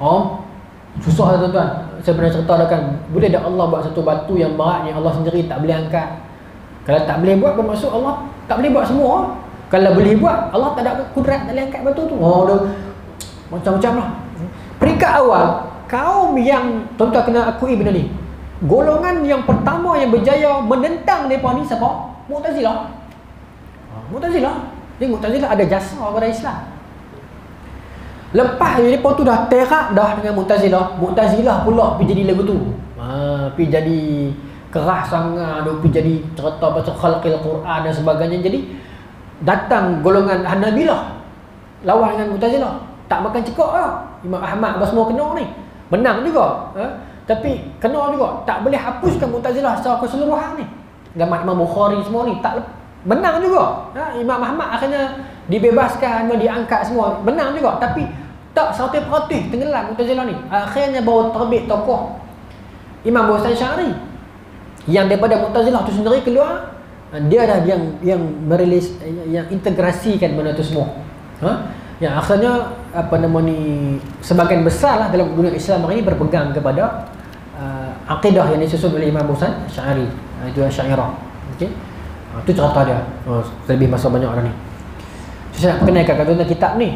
[SPEAKER 1] Oh, susah tuan-tuan. Saya pernah cerita kan, boleh tak Allah buat satu batu yang berat yang Allah sendiri tak boleh angkat? Kalau tak boleh buat, bermaksud Allah tak boleh buat semua. Kalau boleh buat, Allah tak ada kudrat tak boleh angkat batu tu. Oh, dah macam-macam lah. Peringkat awal, kaum yang tuan-tuan kena akui benda ni, golongan yang pertama yang berjaya menentang mereka ni siapa? Mu'tazilah. Mu'tazilah. Jadi Mu'tazilah ada jasa pada Islam. Lepas mereka tu dah terak dah dengan Mu'tazilah, Mu'tazilah pula pergi jadi lagu tu. Ha, pergi jadi keras sangat, pergi jadi cerita pasal khalqil Quran dan sebagainya. Jadi datang golongan Hanabilah lawan dengan Mu'tazilah. Tak makan cekak lah. Imam Ahmad apa semua kena ni. Menang juga. Ha? Tapi kena juga. Tak boleh hapuskan Mu'tazilah secara keseluruhan ni. Zaman Imam Bukhari semua ni tak menang juga. Ha? Imam Ahmad akhirnya dibebaskan, diangkat semua. Menang juga. Tapi tak seratus peratus tenggelam Mu'tazilah ni. Akhirnya baru terbit tokoh Imam Hasan Asy'ari yang daripada Mu'tazilah tu sendiri keluar. Dia dah yang yang merilis, yang integrasikan benda tu semua. Ha? Yang akhirnya apa nama ni, sebahagian besar lah dalam dunia Islam hari ini berpegang kepada uh, akidah yang disusun oleh Imam Hasan Asy'ari, uh, itu Asy'ariyah. Okey. Uh, tu cerita dia. Oh, lebih masa banyak orang ni. Saya nak perkenalkan kata kitab ni.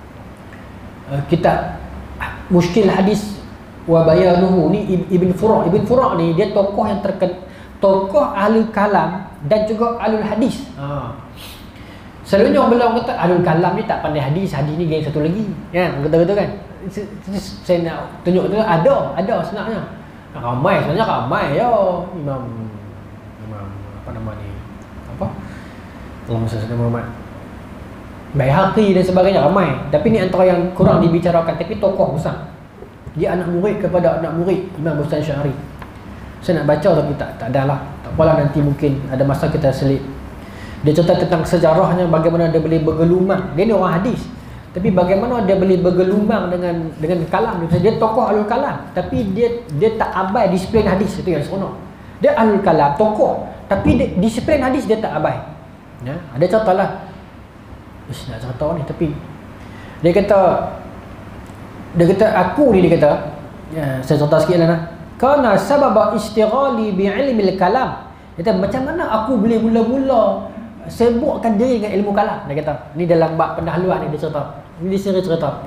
[SPEAKER 1] Uh, kitab Mushkil Hadis wa Bayanuhu ni Ibn Fura'. Ibn Fura' ni dia tokoh yang terkenal, tokoh ahli kalam dan juga ahlul hadis. Ha. Selalunya orang bilang kata ahlul kalam ni tak pandai hadis, hadis ni geng satu lagi. Ya, kata-kata kan. Saya nak tunjuk tu ada, ada sebenarnya. Ramai sebenarnya ramai ya Imam Imam apa nama ni? Apa? Allahumma salli ala Muhammad. Baihaqi dan sebagainya ramai. Tapi ni antara yang kurang dibicarakan, tapi tokoh besar. Dia anak murid kepada anak murid Imam Hasan Asy'ari. Saya nak baca tapi tak tak adalah. Tak apalah, nanti mungkin ada masa kita selit. Dia cerita tentang sejarahnya, bagaimana dia boleh bergelumang. Dia ni orang hadis, tapi bagaimana dia boleh bergelumang dengan dengan kalam. Dia tokoh ahlul kalam, tapi dia dia tak abai disiplin hadis. Itu yang seronok. Dia ahlul kalam, tokoh, tapi dia, disiplin hadis dia tak abai. Ya, ada ceritalah. Ish, nak cerita ni tapi dia kata dia kata aku ni dia kata, ya, saya cerita sikit lah nah. Karena sababa istighali bi'ilmil kalam. Dia kata macam mana aku boleh mula-mula sibukkan diri dengan ilmu kalam. Dia kata ni dalam bab pendahuluan ni dia cerita. Ini siri cerita.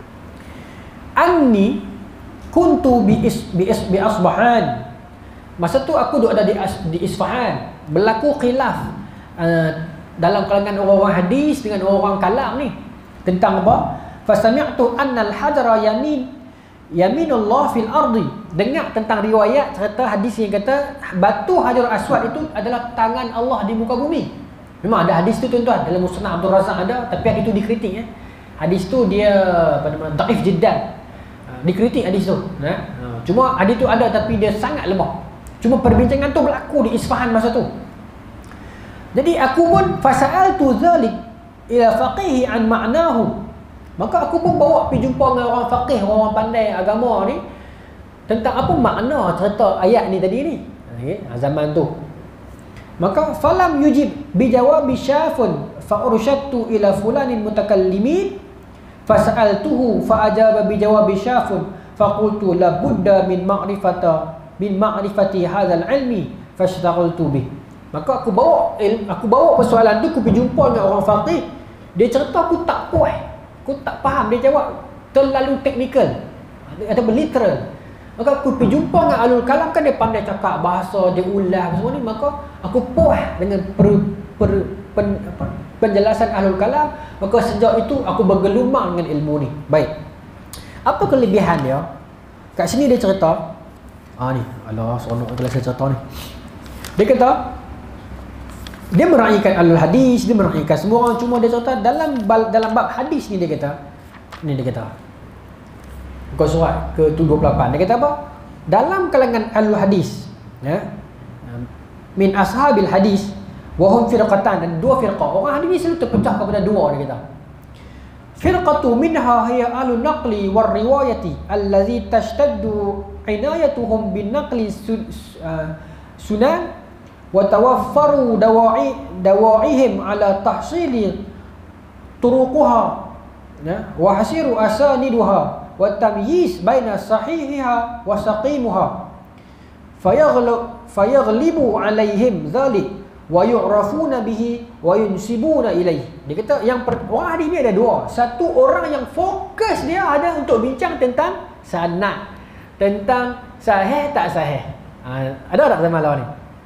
[SPEAKER 1] Anni kuntu bi is, bi, is, bi Asbahan. Masa tu aku duduk ada di, di Isfahan. Berlaku khilaf uh, dalam kalangan orang-orang hadis dengan orang kalam ni tentang apa? Fasami'tu anna al-hajara yamin yaminullah fil ardi. Dengar tentang riwayat cerita hadis yang kata batu Hajar Aswad itu adalah tangan Allah di muka bumi. Memang ada hadis tu tuan-tuan, dalam Musnad Abdul Razak ada, tapi hadis tu dikritik ya. Hadis tu dia apa nama dhaif jiddan. Dikritik hadis tu, ya. Cuma hadis tu ada tapi dia sangat lemah. Cuma perbincangan tu berlaku di Isfahan masa tu. Jadi aku pun fasa'altu zalik ila faqih an ma'nahu. Maka aku pun bawa pergi jumpa dengan orang faqih, orang pandai agama ni tentang apa makna cerita ayat ni tadi ni. Okay, zaman tu. Maka falam yujib bijawabi syafun fa ursyadtu ila fulanin mutakallimin fas'altuhu fa ajaba bijawabi syafun fa qultu la budda min ma'rifata min ma'rifati hadzal ilmi fashtaghaltu bih. Maka aku bawa aku bawa persoalan tu, aku pergi jumpa dengan orang faqih. Dia cerita aku tak puas. Aku tak faham, dia jawab terlalu teknikal atau literal. Maka aku pergi jumpa dengan ahlul kalam, kan dia pandai cakap bahasa, dia ulang semua ni. Maka aku puas dengan per, per, pen, apa, penjelasan ahlul kalam. Maka sejak itu aku bergelumang dengan ilmu ni. Baik, apa kelebihan dia? Kat sini dia cerita, ah ni, alah seronok kalau saya cerita ni. Dia kata dia meraihkan ahlul hadis, dia meraihkan semua orang, cuma dia cerita dalam dalam bab hadis ni dia kata, ni dia kata muka surat ke dua puluh lapan, dia kata apa? Dalam kalangan ahlul hadis, ya, min ashabil hadis wa hum firqatan, dan dua firqah. Orang hadis selalu terpecah kepada dua, dia kata. Firqatu minha hiya ahlun naqli war riwayati allazi tashtaddu inayatuhum bin naqli sunan wa tawaffaru dawa'i dawa'ihim ala tahsili turuquha, ya, wa hasiru asaniduha wa wa tamyiz baina sahihiha wa saqimuha fayaghlu fayaghlibu alaihim dhalik wa yu'rafuna bihi wa yunsibuna ilaih. Dia kata yang per, orang hadis ni ada dua. Satu, orang yang fokus dia ada untuk bincang tentang sanad, tentang sahih tak sahih. Ha, ada tak zaman lawan ni?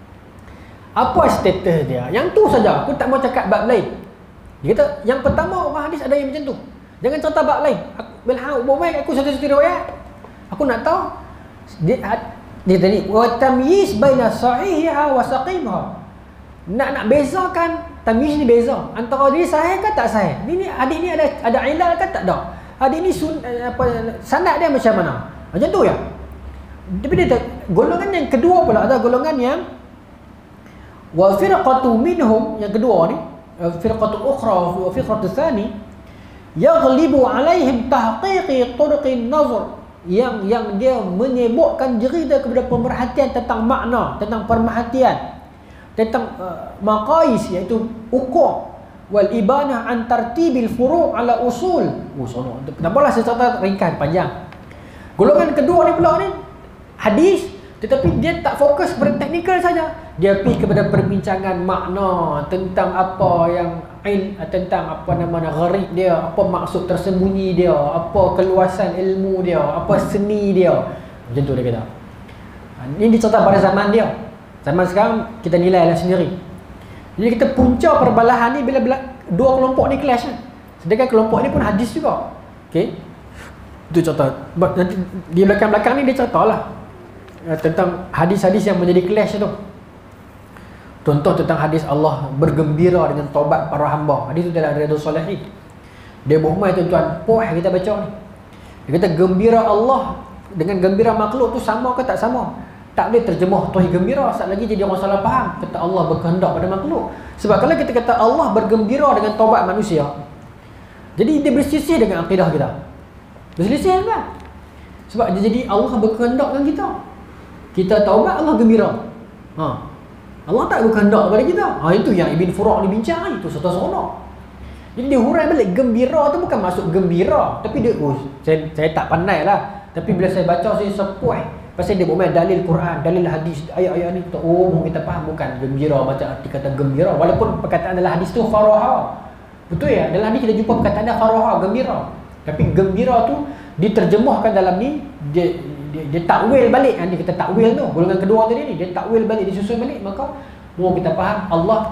[SPEAKER 1] Apa status dia? Yang tu saja, aku tak mau cakap bab lain. Dia kata yang pertama, orang hadis ada yang macam tu. Jangan cerita bab lain. Aku belha ubah aku satu-satu riwayat. Aku nak tahu dia dia tadi wa tamyiz baina sahihiha wa saqimha. Nak nak bezakan, tamyiz ni beza antara dia sahih ke tak sahih. Ni hadis ni ada ada ilal ke tak ada. Hadis ni sun, apa sanad dia macam mana? Macam tu ya. Tapi dia golongan yang kedua pula, ada golongan yang wa firqatu minhum, yang kedua ni firqatu ukhra wa firqatu tsani yaghlibu alaihim tahqiqi turuqin nazar, yang yang dia menyebutkan diri dia kepada pemerhatian tentang makna, tentang pemerhatian tentang uh, maqais, iaitu ukur, wal ibanah an tartibil furu' ala usul. Oh sono, kenapalah saya cerita ringkas panjang. Golongan kedua ni pula ni hadis, tetapi dia tak fokus pada teknikal saja. Dia pergi kepada perbincangan makna tentang apa yang il, tentang apa nama gharib dia, apa maksud tersembunyi dia, apa keluasan ilmu dia, apa seni dia. Macam tu dia kata. Ini dicerita pada zaman dia. Zaman sekarang kita nilailah sendiri. Jadi kita punca perbalahan ni bila, bila dua kelompok ni clash kan. Sedangkan kelompok ni pun hadis juga. Okey. Itu cerita. Nanti di belakang-belakang ni dia ceritalah tentang hadis-hadis yang menjadi clash tu. Contoh tentang hadis Allah bergembira dengan taubat para hamba. Hadis tu dalam Riyadhus Shalihin. Dia berhumai tuan-tuan, puas kita baca ni. Dia kata gembira Allah dengan gembira makhluk tu sama ke tak sama? Tak boleh terjemah tohi gembira, saat lagi jadi orang salah faham. Kata Allah berkehendak pada makhluk. Sebab kalau kita kata Allah bergembira dengan taubat manusia, jadi dia berselisih dengan akidah kita. Berselisih kan? Sebab dia jadi Allah berkehendak dengan kita. Kita taubat, Allah gembira. Ha. Allah tak berkehendak kepada kita. Ha, itu yang Ibn Furu' ni bincang, itu serta seronok. Jadi dia hurai balik, gembira tu bukan maksud gembira, tapi dia oh, saya, saya tak pandai lah. Tapi bila saya baca, saya sepuas. Pasal dia bermain dalil Quran, dalil hadis, ayat-ayat ni. Oh, kita faham bukan gembira macam arti kata gembira. Walaupun perkataan dalam hadis tu faraha. Betul ya? Dalam hadis kita jumpa perkataan dia faraha, gembira. Tapi gembira tu diterjemahkan dalam ni, dia dia, dia takwil balik. Dia kata takwil tu. Golongan kedua tadi ni, dia takwil balik, disusun balik. Maka mau kita faham Allah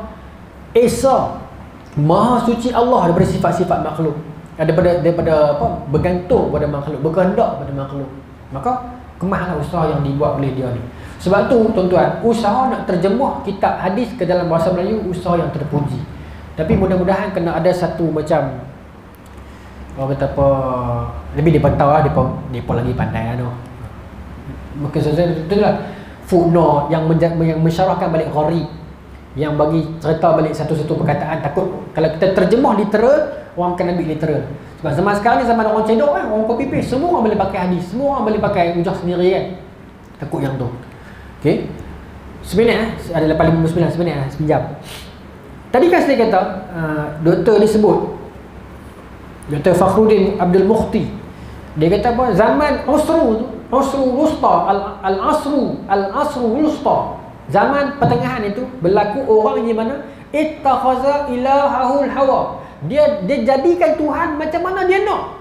[SPEAKER 1] Esa, Maha suci Allah daripada sifat-sifat makhluk. Daripada daripada apa? Bergantung pada makhluk, berkehendak pada makhluk. Maka kemahlah usaha yang dibuat oleh dia ni. Sebab tu tuan-tuan, usaha nak terjemah kitab hadis ke dalam bahasa Melayu usaha yang terpuji. Tapi mudah-mudahan kena ada satu macam, orang kata apa, lebih dia tahu lah, dia depa lagi pandai lah tu. Maka sebenarnya itulah footnote yang yang mensyarahkan balik gharib, yang bagi cerita balik satu-satu perkataan. Takut kalau kita terjemah literal, orang akan ambil literal. Sebab zaman sekarang ni zaman orang cedok kan, orang copy paste, semua orang boleh pakai hadis, semua orang boleh pakai ujah sendiri kan. Takut yang tu. Okey. Seminit eh, ada lapan lima puluh sembilan seminit eh, sejam. Tadi kan saya kata, uh, doktor ni sebut, Doktor Fakhruddin Abdul Mukhti, dia kata apa? Zaman usru tu, usru wusta, al-asru, al-asru wusta. Zaman pertengahan itu berlaku orang yang mana ittakhaza ilahahul hawa. Dia dia jadikan Tuhan macam mana dia nak.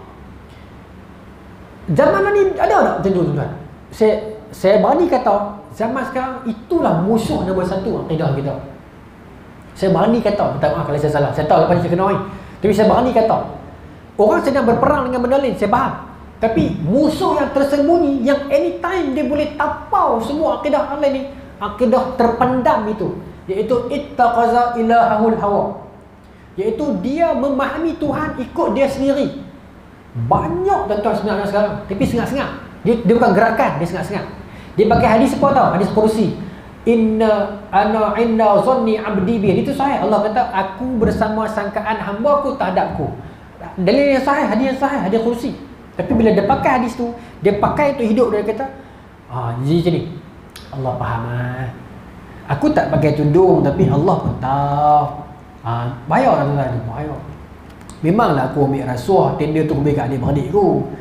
[SPEAKER 1] Zaman ni ada tak macam tu tuan? Saya saya berani kata zaman sekarang itulah musuh nombor satu akidah kita. Saya berani kata, minta maaf kalau saya salah. Saya tahu lepas ni saya kena oi. Tapi saya berani kata, orang sedang berperang dengan benda lain, saya faham. Tapi musuh yang tersembunyi, yang anytime dia boleh tapau semua akidah lain ni, akidah terpendam itu, iaitu ittaqaza ilahahul hawa, iaitu dia memahami Tuhan ikut dia sendiri. Banyak tuan-tuan sebenarnya sekarang, tapi sengak-sengak. Dia, dia bukan gerakan, dia sengak-sengak. Dia pakai hadis apa tau? Hadis kursi. Inna ana inna zanni abdi bi. Itu sahih. Allah kata aku bersama sangkaan hamba-Ku terhadapku. Dalil yang sahih, hadis yang sahih, hadis kursi. Tapi bila dia pakai hadis tu, dia pakai untuk hidup, dia kata, ah, jadi macam ni. Allah faham ah. Aku tak pakai tudung tapi Allah pun tahu. Ah, bayar lah tuan-tuan, bayar. Memanglah aku ambil rasuah, tender tu ambil kat adik-beradik aku.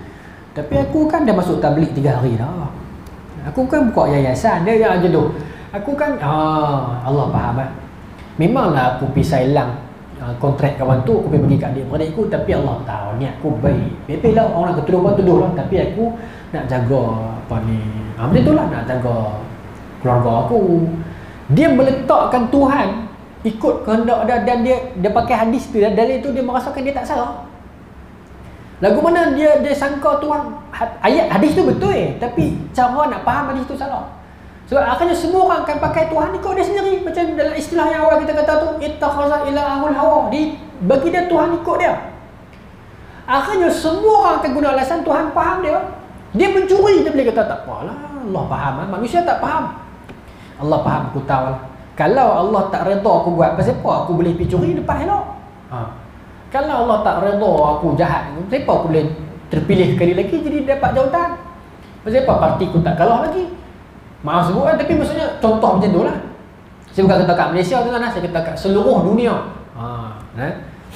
[SPEAKER 1] Tapi aku kan dah masuk tabligh tiga hari dah. Aku kan buka yayasan dia yang aja tu. Aku kan ah, Allah faham eh. Memanglah aku pisah hilang uh, kontrak kawan tu, aku pergi bagi kat adik-beradik aku, tapi Allah tahu ni aku baik. Betul lah orang ketuduh pun tuduh lah, tapi aku nak jaga apa ni. Ah, macam tu lah, nak jaga keluarga aku. Dia meletakkan Tuhan ikut kehendak dia, dan dia dia pakai hadis tu, dan dari itu dia merasakan dia tak salah. Lagu mana dia dia sangka Tuhan ayat hadis tu betul eh, tapi cara nak faham hadis tu salah. Sebab akhirnya semua orang akan pakai Tuhan ikut dia sendiri. Macam dalam istilah yang awal kita kata tu, ittakhaza ilahul hawa, di bagi dia Tuhan ikut dia. Akhirnya semua orang akan guna alasan Tuhan faham dia. Dia mencuri, dia boleh kata tak apalah, Allah faham. Manusia tak faham. Allah faham, aku tahu lah. Kalau Allah tak redha aku buat, pasal apa aku boleh pergi curi lepas elok? Ha. Kalau Allah tak redha aku jahat, pasal apa aku boleh terpilih sekali lagi jadi dapat jawatan? Pasal apa parti aku tak kalah lagi? Maaf sebut kan, tapi maksudnya contoh macam tu lah. Saya bukan kata kat Malaysia tu kan, saya kata kat seluruh dunia. Ha, eh?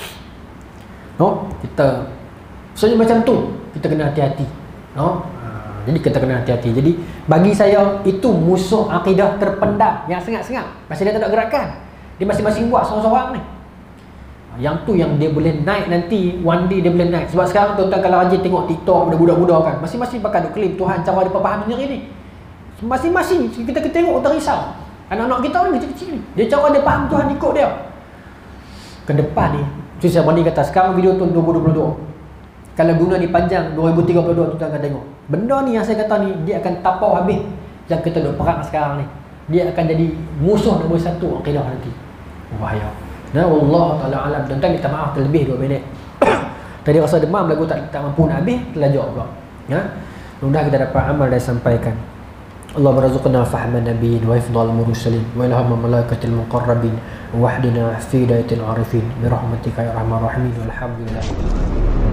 [SPEAKER 1] No, kita maksudnya macam tu, kita kena hati-hati. No? Ha, jadi kita kena hati-hati. Jadi bagi saya itu musuh akidah terpendam yang sangat-sangat. Pasal dia tak ada gerakan. Dia masing-masing buat seorang-seorang ni. Yang tu yang dia boleh naik nanti, one day dia boleh naik. Sebab sekarang tuan-tuan kalau rajin tengok TikTok budak-budak kan, masing-masing pakai duk klaim Tuhan cara dia faham sendiri ni. Masing-masing kita kita tengok kita risau. Anak-anak kita ni kecil-kecil ni, dia cara dia faham Tuhan ikut dia. Ke depan ni, tu saya berani kata sekarang video tu dua ribu dua puluh dua. Kalau guna ni panjang dua ribu tiga puluh dua tuan akan tengok. Benda ni yang saya kata ni dia akan tapau habis yang kita duk perang sekarang ni. Dia akan jadi musuh nombor satu akidah nanti. Bahaya. Nah, wallahu taala alam. Tuan-tuan minta maaf terlebih dua minit. Tadi rasa demam lagu tak tak mampu nak habis, terlajak pula. Ya. Mudah kita dapat amal dan sampaikan. اللهم ارزقنا فهم النبيين وحفظ المرسلين والهم الملائكة المقربين واهدنا في هداية العارفين برحمتك يا أرحم الراحمين والحمد لله.